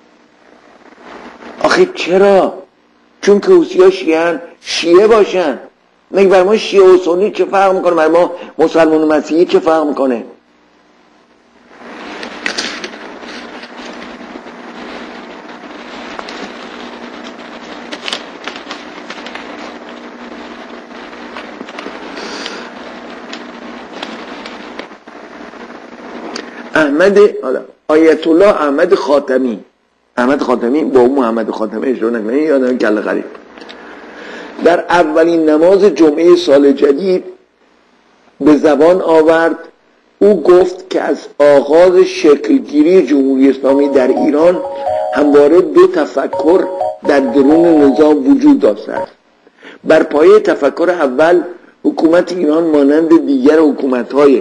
آخه چرا؟ چون که حوثی‌ها شیعه‌اند، شیعه باشن. مگه بر ما شیعه و سنی چه فرق میکنه؟ بر ما مسلمان و مسیحی چه فرق میکنه؟ احمد آیت الله احمد خاتمی احمد خاتمی با محمد خاتمی اجرا نکنه، یادم گله غریب. در اولین نماز جمعه سال جدید به زبان آورد. او گفت که از آغاز شکلگیری جمهوری اسلامی در ایران همواره دو تفکر در درون نظام وجود داشته است. بر پایه تفکر اول حکومت ایران مانند دیگر حکومت‌های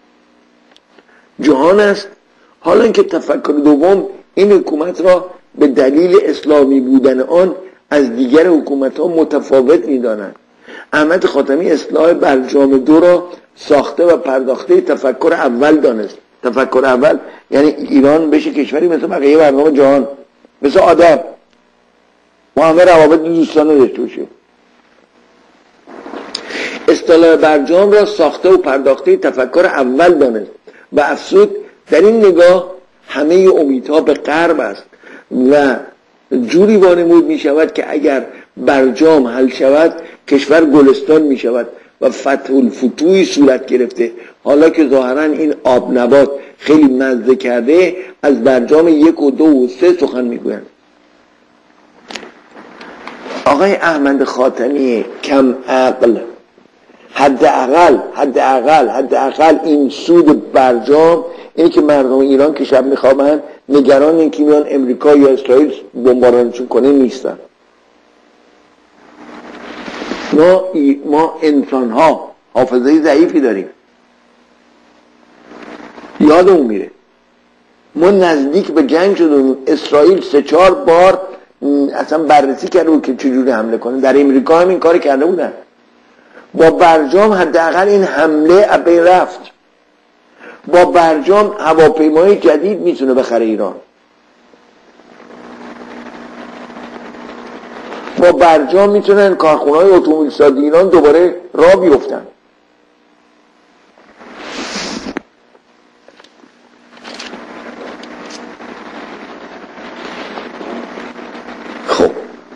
جهان است، حالا که تفکر دوم این حکومت را به دلیل اسلامی بودن آن از دیگر حکومت‌ها متفاوت می‌دانند. احمد خاتمی اصلاح برجام دو را ساخته و پرداخته تفکر اول دانست. تفکر اول یعنی ایران بشه کشوری مثل بقیه برنامه جهان، مثل آدم ما همه روابط دوستانه داشته باشه. اصطلاح برجام را ساخته و پرداخته تفکر اول دانست و افسود در این نگاه همه امیدها به غرب است و جوری وانمود می شود که اگر برجام حل شود کشور گلستان می شود و فتح الفتوحی صورت گرفته. حالا که ظاهرا این آب نبات خیلی مزه کرده، از برجام یک و دو و سه سخن می گویند. آقای احمد خاتمی کم عقل حداقل حداقل حداقل این سود برجام اینه که مردم ایران که شب میخوابن نگران این که میان امریکا یا اسرائیل بمبارانشون کنه نیستن. ما ما انسان ها حافظه ضعیفی داریم، یادمون میره ما نزدیک به جنگ شدیم. اسرائیل سه چهار بار اصلا بررسی کرده بود که چجوری حمله کنه، در امریکا هم این کار کرده بودن. با برجام حداقل این حمله ابی رفت. با برجام هواپیمای جدید میتونه بخره ایران. با برجام میتونن کارخونه‌های اتومبیل سازی ایران دوباره راه بیفتن. خب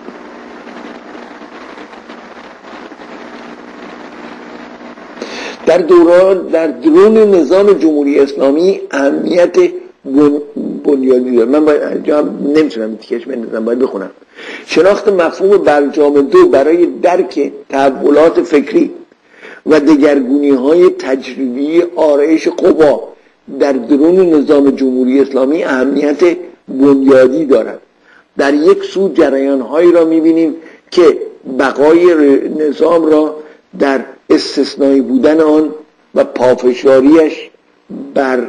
در دوران در درون نظام جمهوری اسلامی اهمیت بنیادی داره. من باید نمیتونم این تیکش بندازم، باید بخونم. شناخت مفهوم برجام دو برای درک تحولات فکری و دگرگونی های تجربی آرایش قوا در درون نظام جمهوری اسلامی اهمیت بنیادی دارد. در یک سو جریان هایی را میبینیم که بقای نظام را در استثنایی بودن آن و پافشاریش بر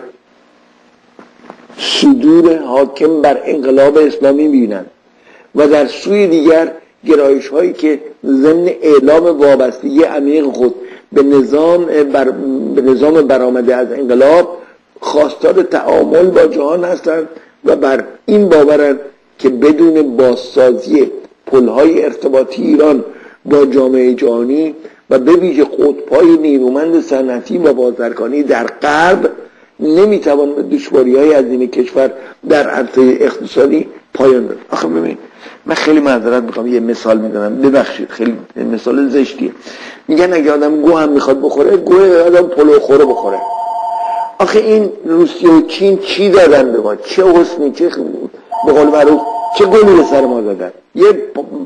صدور حاکم بر انقلاب اسلامی می‌بینند و در سوی دیگر گرایش هایی که ضمن اعلام وابستگی عمیق خود به نظام بر به نظام برآمده از انقلاب خواستار تعامل با جهان هستند و بر این باورند که بدون بازسازی پل‌های ارتباطی ایران با جامعه جهانی و به ویژه قطب‌های نیرومند صنعتی و بازرگانی در غرب نمیتوان به دشواری‌های عظیم کشور در عرصه اقتصادی پایان داد. آخه ببین من خیلی معذرت میخوام یه مثال میزنم، ببخشید خیلی مثال زشتیه. میگن اگه آدم گو هم میخواد بخوره، گوه آدم پلو خوره بخوره. آخه این روسیه و چین چی دادن به ما؟ چه حسنی، چه به قول معروف چه گلی به سر ما دادن؟ یه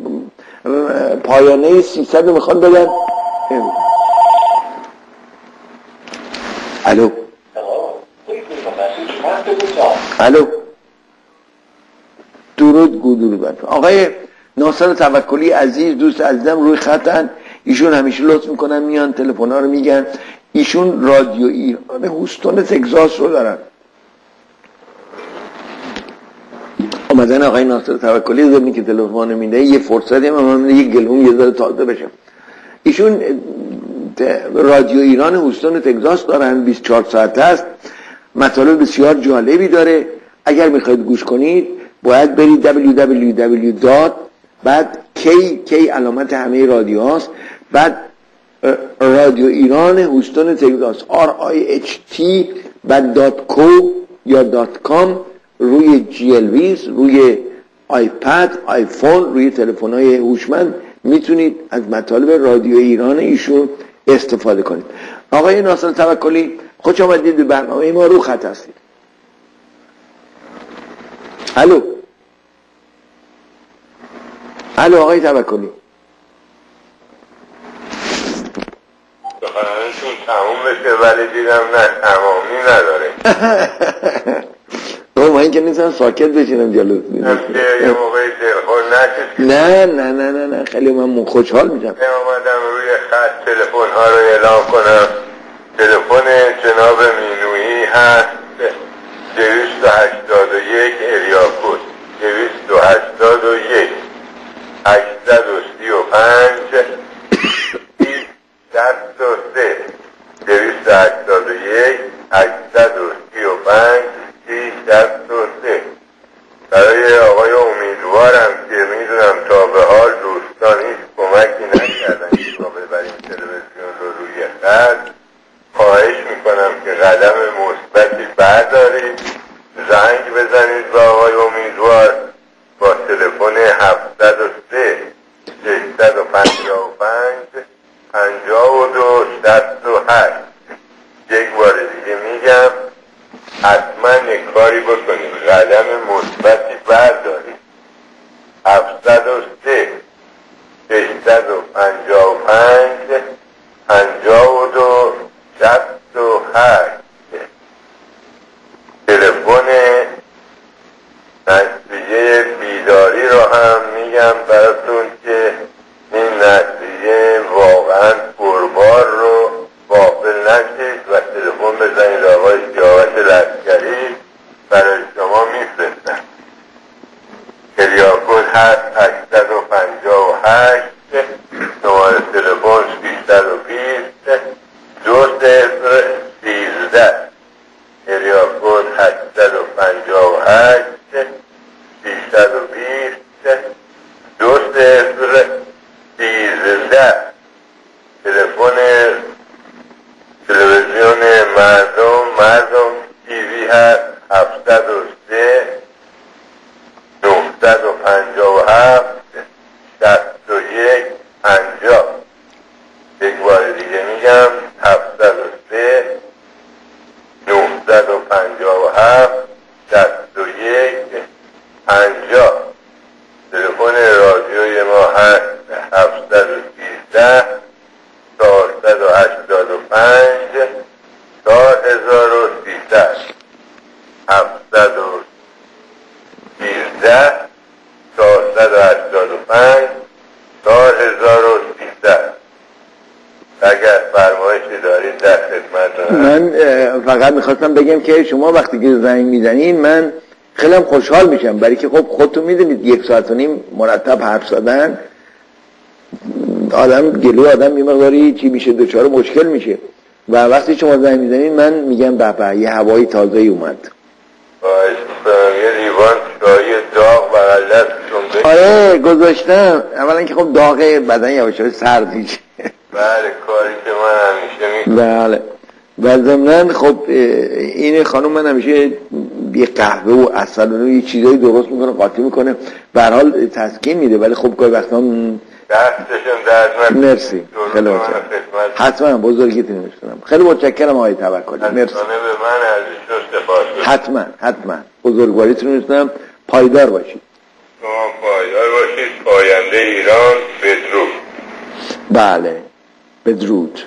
پایانه سیصد میخواد بدن. الو الو درود گودرود بند. آقای ناصر توکلی عزیز، دوست عزیزم روی خطن. ایشون همیشه لطف میکنن میان تلفن ها رو میگن. ایشون رادیو ایران هوستون تگزاس رو دارن. اومدن آقای ناصر توکلی زمینی که تلفن میده یه فرصتی من یه گلوم یه ذره تازه بشم. ایشون رادیو ایران هوستون تگزاس دارن، بیست و چهار ساعته است، مطالب بسیار جالبی داره. اگر میخواید گوش کنید باید برید دبلیو دبلیو دبلیو دات بعد کی کی علامت همه رادیو هاست، بعد رادیو ایران هوستون تگزاس آر آی اچ تی بعد دات کو یا دات کام روی جی ال ویز، روی آیپد، آیفون، روی تلفن‌های هوشمند میتونید از مطالب رادیو ایران ایشون استفاده کنید. آقای ناصر توکلی خوش آمدید به برنامه ما. رو خط هستید. الو الو آقای توکلی. خانمتون تموم بشه ولی دیدم نه تمامی نداره. تو من که نیستم ساکت بشینم جلو یه موقعی تلفن نشد. نه نه نه نه نه خیلی من خوشحال میشم. اومدم روی خط تلفن ها رو اعلام کنم. تلفن جناب مینویی هست دویست و هشتاد و یک اریاکود دویست و هشتاد و یک هشتصد و سی و پنج شصت و سه دویست و هشتاد و یک هشتصد و سی و پنج شصت و سه. برای آقای امیدوارم که میدونم تا به حال دوستان هیچ کمکی نکردن که ما ببریم تلویزیون رو روی خط، خواهش میکنم که قدم مثبتی بردارید، زنگ بزنید به آقای امیدوار با تلفن هفتصد و سه ششصد و پنجاه و پنج پنجاه و دو شصت و هشت. یک بار دیگه میگم حتما یک کاری بکنید، قدم مثبتی بردارید. هفتصد و سه ششصد و پنجاه و پنج پنجاه و دو شصت و هشت. تلفن نشریه بیداری رو هم میگم براتون که این نشریه واقعا پربار رو غافل نشید و تلفن بزنید آقای سیاوش لشکری برای شما میفرستن. تریاکود هست هشتصد و پنجاه و هشت، شماره تلفن سیصد و بیست دو صفر سیزده. تریاکود هشتصد و پنجاه و هشت سیصد و بیست دو صفر سیزده. تلفن تلویزیون مردم مردم تیوی هست هفتصد و سه نهصد و پنجاه و هفت شصت و یک پنجاه. یک بار دیگه میگم هفتصد و سه نهصد و پنجاه و هفت شصت و یک پنجاه. تلفن رادیوی ما هست هفتصد و سیزده چهارصد و هشتاد و پنج چهار هزار و سیصد. هفتصد و سیزده چهارصد و هشتاد و پنج چهار هزار و سیصد. اگر فرمایشی دارید در خدمتتونم. من فقط میخواستم بگم که شما وقتی که زنگ میزنین من خیلی هم خوشحال میشم، برای که خب خودتون میدونید یک ساعت و نیم مرتب حرف زدن آدم گلوی آدم یه مقداری چی میشه، دوچار مشکل میشه و وقتی شما زنگ میزنین من میگم بابا یه هوایی تازه‌ای اومد. خواهش میکنم یه لیوان چای داغ بغل دستتون بگید. آره گذاشتم. اولا که خب داغ بدن یواش یواش سرد میشه. بله کاری که من همیشه میکنم. بله و ضمناً خب این خانم من همیشه یه قهوه و عسل و یه چیزایی درست میکنه قاطی میکنه به هر حال تسکین میده، ولی خب گاهی وقتا دستشون درد نکنه. مرسی خیلی متشکرم. حتما بزرگیتون میشونم. خیلی متشکرم آقای توکلی. مرسی. به من ارزش سپاس. حتما حتما بزرگواریتون میشونم. پایدار باشید. شما پایدار باشید. پاینده ایران بدرود. بله بدرود.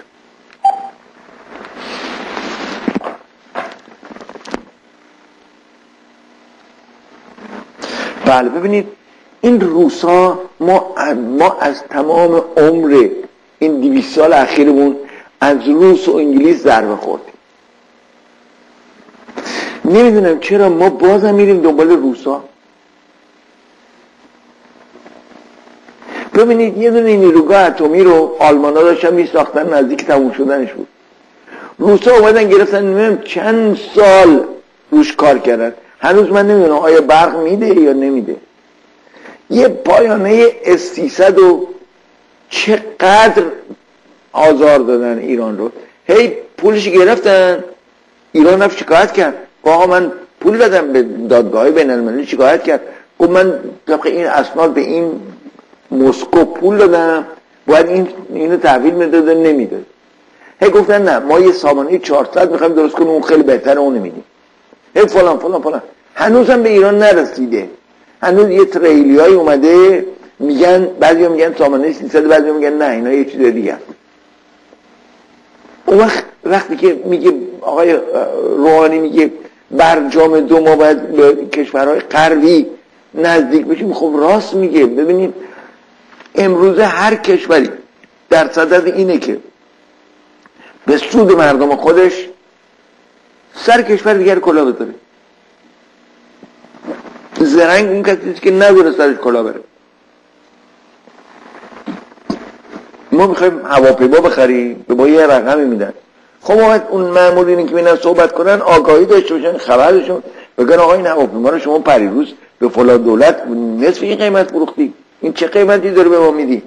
بله ببینید این روسا ما ما از تمام عمر این دویست سال اخیرمون از روس و انگلیس ضربه خوردیم. نمیدونم چرا ما بازم میریم دنبال روسا. ببینید یه دونه نیروگاه اتمی رو آلمانا داشتن میساختن، نزدیک تموم شدنش بود. روسا اومدن گرفتن، نمیدونم چند سال روش کار کردن، هنوز من نمیدونم آیا برق میده یا نمیده. یه پایانه اس سیصد و چقدر آزار دادن ایران رو، هی پولش گرفتن. ایران رفت شکایت کرد، آقا من پول دادم به دادگاه بین المللی، شکایت کرد گفت من طبق این اسناد به این مسکو پول دادم، باید این اینو تحویل میداده، نمیداد. هی گفتن نه ما یه سامانه چهارصد میخوایم درست کنیم، اون خیلی بهتره اون میدیم. هی فلان فلان فلان. هنوزم به ایران نرسیده. هنوز یه تریلیای اومده میگن، بعضیا میگن سامانه سیصد، بعضیا میگن نه اینا یه چیز دیگه است. اون وقت وقتی که میگه آقای روحانی میگه برجام دو ما باید به کشورهای غربی نزدیک بشیم، خب راست میگه. ببینید امروزه هر کشوری در صدد اینه که به سود مردم خودش سر کشور دیگر کلاه بذاره. زرنگ اون کسی که نداره سرش کلاه بره. ما میخوایم هواپیما بخریم، به ما یه رقمی میدن، خب باید اون مامورینی که میرن صحبت کنن آگاهی داشته باشن، خبر داشته بگن آقا این هواپیما رو شما پریروز به فلان دولت نصف این قیمت فروختی، این چه قیمتی داره به ما میدی؟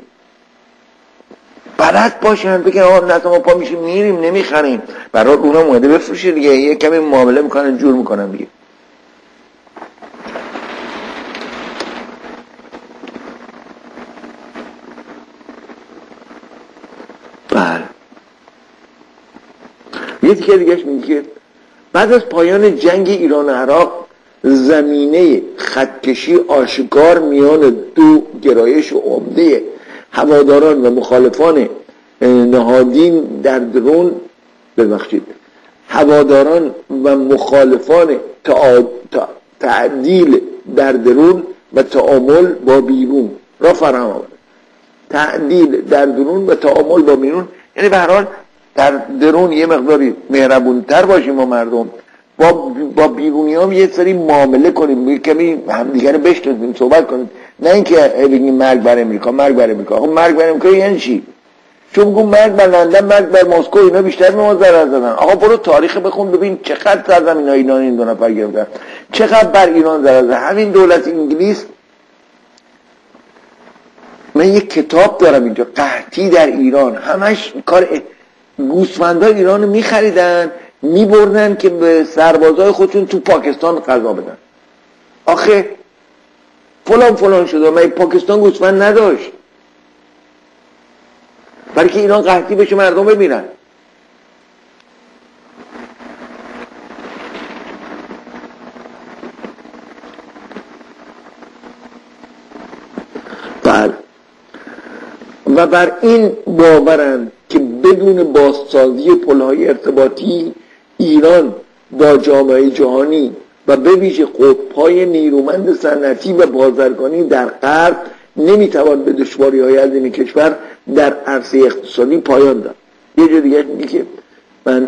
بلد باشن بگن آقا نه ما پا میشیم میریم نمیخریم، برای اونها اومده بفروشه دیگه، یه کمی معامله میکنن جور میکنن دیگه. بله یه تیکه دیگهش میگه که بعد از پایان جنگ ایران و عراق زمینه خطکشی آشکار میان دو گرایش عمده هواداران و مخالفان نهادین در درون ببخشید هواداران و مخالفان تعدیل در درون و تعامل با بیرون را فراهم آورد. تعدیل در درون و تعامل با بیرون یعنی به هر حال در درون یه مقداری مهربونتر باشیم با مردم، با با بیرونی هم یه سری معامله کنیم، کمی همدیگه رو بشناسیم، صحبت کنیم، نه اینکه بگیم مرگ بر امریکا مرگ بر امریکا. خب مرگ بر امریکا یعنی چی؟ چون میگم مرگ بر لندن مرگ بر مسکو، اینا بیشتر به ما ضرر زدن. آقا برو تاریخ بخون ببین چقدر سرزمین‌های ایران این دو نفر گرفتن، چقدر بر ایران ضرر زدن. همین دولت انگلیس، من یک کتاب دارم اینجا، قحطی در ایران، همش کار گوسفندای ایران رو میخریدن میبردن که به سربازای خودشون تو پاکستان غذا بدن. آخه فلان فلان شده، من پاکستان گوسفند نداشت برای که ایران قحطی بشه مردم بمیرن. بله و بر این باورند که بدون بازسازی پل‌های ارتباطی ایران با جامعه جهانی و به ویژه قطب‌های نیرومند صنعتی و بازرگانی در غرب نمیتوان به دشواری‌های عظیم کشور در عرصه اقتصادی پایان داد. یه جور دیگه میگه که من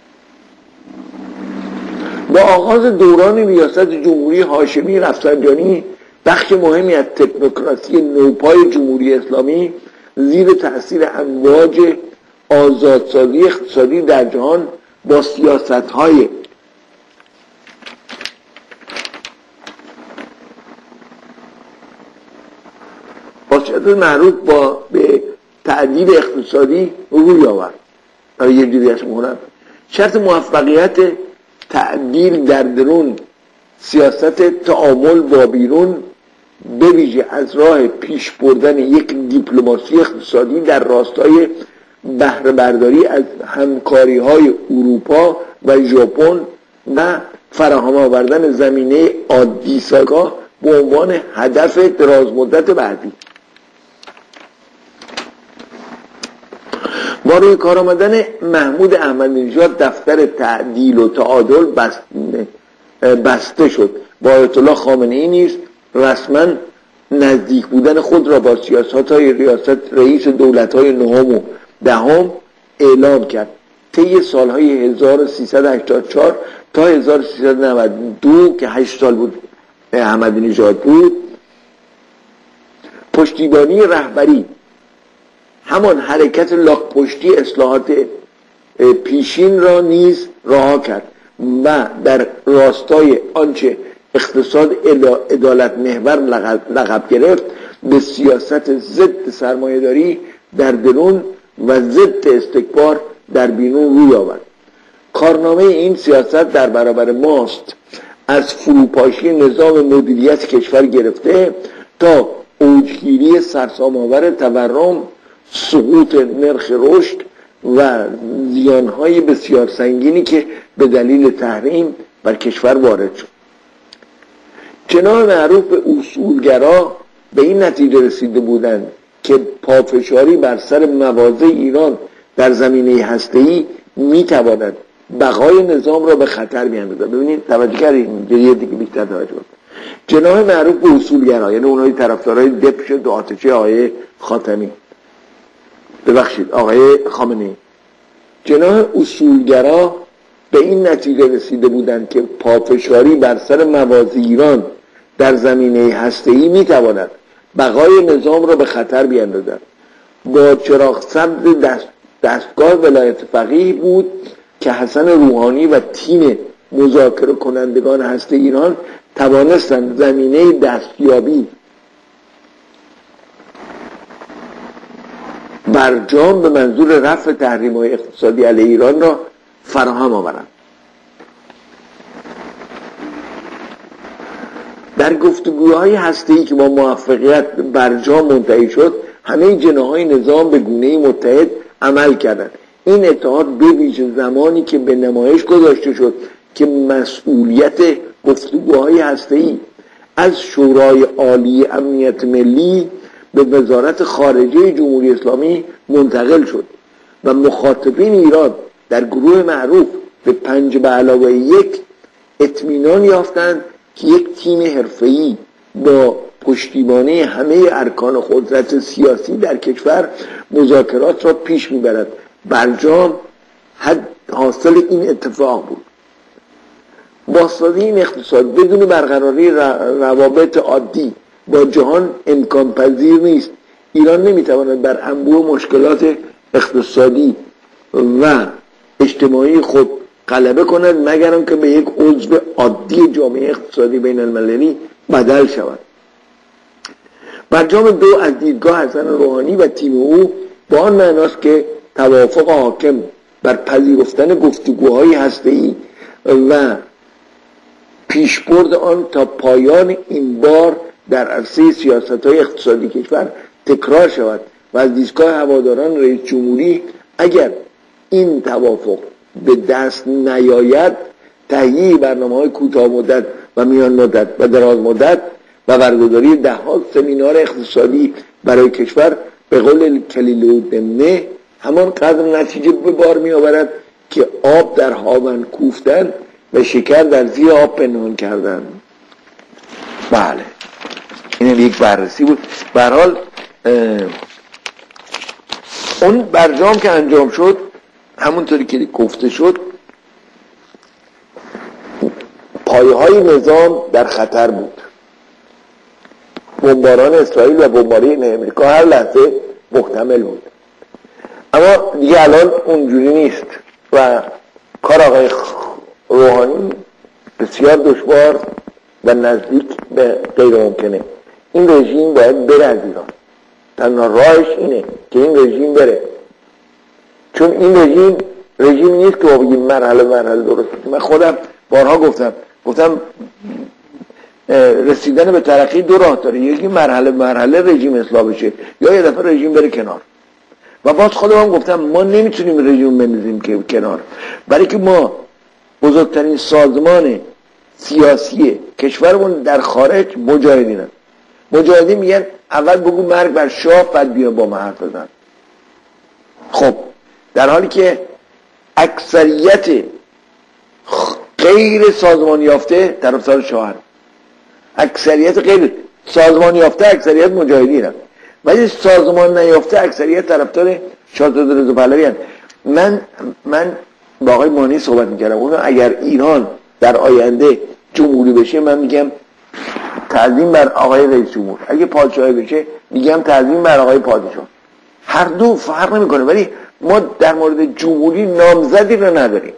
با آغاز دوران ریاست جمهوری هاشمی رفسنجانی بخش مهمی از تکنوکراسی نوپای جمهوری اسلامی زیر تأثیر امواج آزادسازی اقتصادی در جهان با سیاست‌های باشد معروف با به تعدیل اقتصادی روی آورد. برای یه جوری از مهمم شرط موفقیت تعدیل در درون سیاست تعامل با بیرون به ویژه از راه پیش بردن یک دیپلماسی اقتصادی در راستای بهره برداری از همکاری های اروپا و ژاپن و فراهم آوردن زمینه آدیساگاه به عنوان هدف درازمدت بعدی. با روی کار آمدن محمود احمدی نژاد دفتر تعدیل و تعادل بسته شد. با آیت الله خامنه‌ای نیز رسما نزدیک بودن خود را با سیاست‌های ریاست رئیس دولت‌های نهم و دهم اعلام کرد. طی سال‌های هزار و سیصد و هشتاد و چهار تا هزار و سیصد و نود و دو که هشت سال بود احمدی نژاد بود، پشتیبانی رهبری همان حرکت لاک پشتی اصلاحات پیشین را نیز رها کرد و در راستای آنچه اقتصاد عدالت محور لقب گرفت به سیاست ضد سرمایه‌داری در درون و ضد استکبار در بیرون روی آورد. کارنامه این سیاست در برابر ماست از فروپاشی نظام مدیریت کشور گرفته تا اوجگیری سرسام‌آور تورم، سقوط نرخ رشد و زیانهای بسیار سنگینی که به دلیل تحریم بر کشور وارد شد. جناح معروف به اصولگرا به این نتیجه رسیده بودند که پافشاری بر سر مواضع ایران در زمینه هسته‌ای میتواند بقای نظام را به خطر بیاندازد. ببینید توجه کردید یه دیگه بیشتر توجه کنید. جناح معروف به اصولگرا، یعنی اونایی طرفدارای دپش و آتشی آقای خاتمی، ببخشید آقای خامنه‌ای، جناح اصولگرا به این نتیجه رسیده بودند که پافشاری بر سر مواضع ایران در زمینه هسته‌ای میتواند بقای نظام را به خطر بیاندازد. با چراغ سبز دست دستگاه ولایت فقیه بود که حسن روحانی و تیم مذاکره کنندگان هسته ایران توانستند زمینه دستیابی برجام به منظور رفع تحریم‌های اقتصادی علیه ایران را فراهم آورند. در گفتگوهای هسته‌ای که با موفقیت برجام منتهی شد، همه جناح‌های نظام به گونه‌ای متحد عمل کردند. این اتحاد به ویژه زمانی که به نمایش گذاشته شد که مسئولیت گفتگوهای هسته‌ای از شورای عالی امنیت ملی به وزارت خارجه جمهوری اسلامی منتقل شد و مخاطبین ایران در گروه معروف به پنج به علاوه یک اطمینان یافتند که یک تیم حرفه‌ای با پشتیبانی همه ارکان قدرت سیاسی در کشور مذاکرات را پیش میبرد. برجام حد حاصل این اتفاق بود. بازسازی این اقتصاد بدون برقراری روابط عادی با جهان امکان پذیر نیست. ایران نمیتواند بر انبوه مشکلات اقتصادی و اجتماعی خود غلبه کند مگر آنکه به یک عضو عادی جامعه اقتصادی بین المللی بدل شود. برجام دو از دیدگاه حسن روحانی و تیم او با آن معناست که توافق حاکم بر پذیرفتن گفتگوهای هسته‌ای و پیشبرد آن تا پایان این بار در عرصه سیاست‌های اقتصادی کشور تکرار شود و از دیدگاه هواداران رئیس جمهوری اگر این توافق به دست نیاید تهیه برنامه‌های کوتاه مدت و میان مدت و دراز مدت و برگزاری ده ها سمینار اقتصادی برای کشور به قول کلیل الدمنه همان قدر نتیجه به بار می آورد که آب در هاون کوفتن و شکر در زیر آب پنهان کردن. بله این یک بررسی بود. به هر حال اون برجام که انجام شد همونطوری که گفته شد پایه های نظام در خطر بود. بمباران اسرائیل و بمباران امریکا هر لحظه محتمل بود، اما دیگه الان اونجوری نیست و کار آقای روحانی بسیار دشوار و نزدیک به غیر ممکنه. این رژیم باید بره از ایران. تنها راهش اینه که این رژیم بره، چون این رژیم رژیم نیست که بگیم مرحله مرحله درست. من خودم بارها گفتم گفتم رسیدن به ترقی دو راه داره، یکی مرحله مرحله رژیم اصلاح بشه یا یه دفعه رژیم بره کنار. و باز خودم گفتم ما نمیتونیم رژیم بندازیم که کنار، برای که ما بزرگترین سازمان سیاسی کشورمون در خارج مجاهدین هست. مجاهدین میگن اول بگو مرگ بر شاه بعد بیا با ما حرف بزن. خب در حالی که اکثریت غیر سازمان یافته طرفدار شاه، اکثریت غیر سازمان یافته اکثریت مجاهدین هست، ولی سازمان نیافته اکثریت طرفدار شاهزاده رضا پهلوی هست. من من با آقای مانی صحبت میکردم، اون اگر ایران در آینده جمهوری بشه من میگم تعظیم بر آقای رئیس جمهور، اگه پادشاهی بشه میگم تعظیم بر آقای پادشاه. هر دو فرق نمیکنه، ولی ما در مورد جمهوری نامزدی رو نداریم.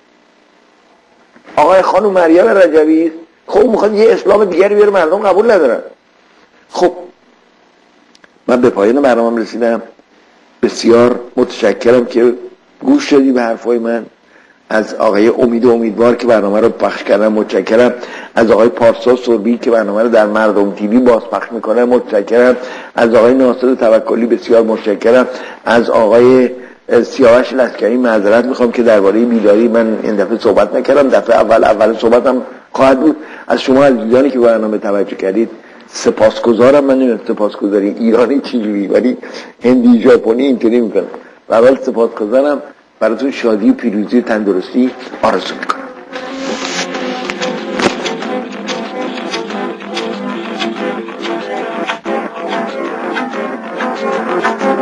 آقای خانم مریم رجوی خب میخواد یه اسلام دیگری بیاره، مردم قبول ندارن. خب من به پایان برنامه‌ام رسیدم. بسیار متشکرم که گوش دادی به حرفای من. از آقای امید امیدوار که برنامه رو پخش کردن متشکرم. از آقای پارسا سربی که برنامه رو در مردم تیوی باز پخش میکنه متشکرم. از آقای ناصر توکلی بسیار متشکرم. از آقای سیاوش لشکری معذرت میخوام که درباره بیداری من این دفعه صحبت نکردم، دفعه اول اول صحبتم خواهد بود. از شما عزیزانی که برنامه توجه کردید سپاسگزارم. من نمیدونم سپاسگزاری ایرانی چجوری، ولی هندی ژاپنی اینطوری میکنم. و اول سپاسگزارم، براتون شادی و پیروزی و تندرستی آرزو میکنم.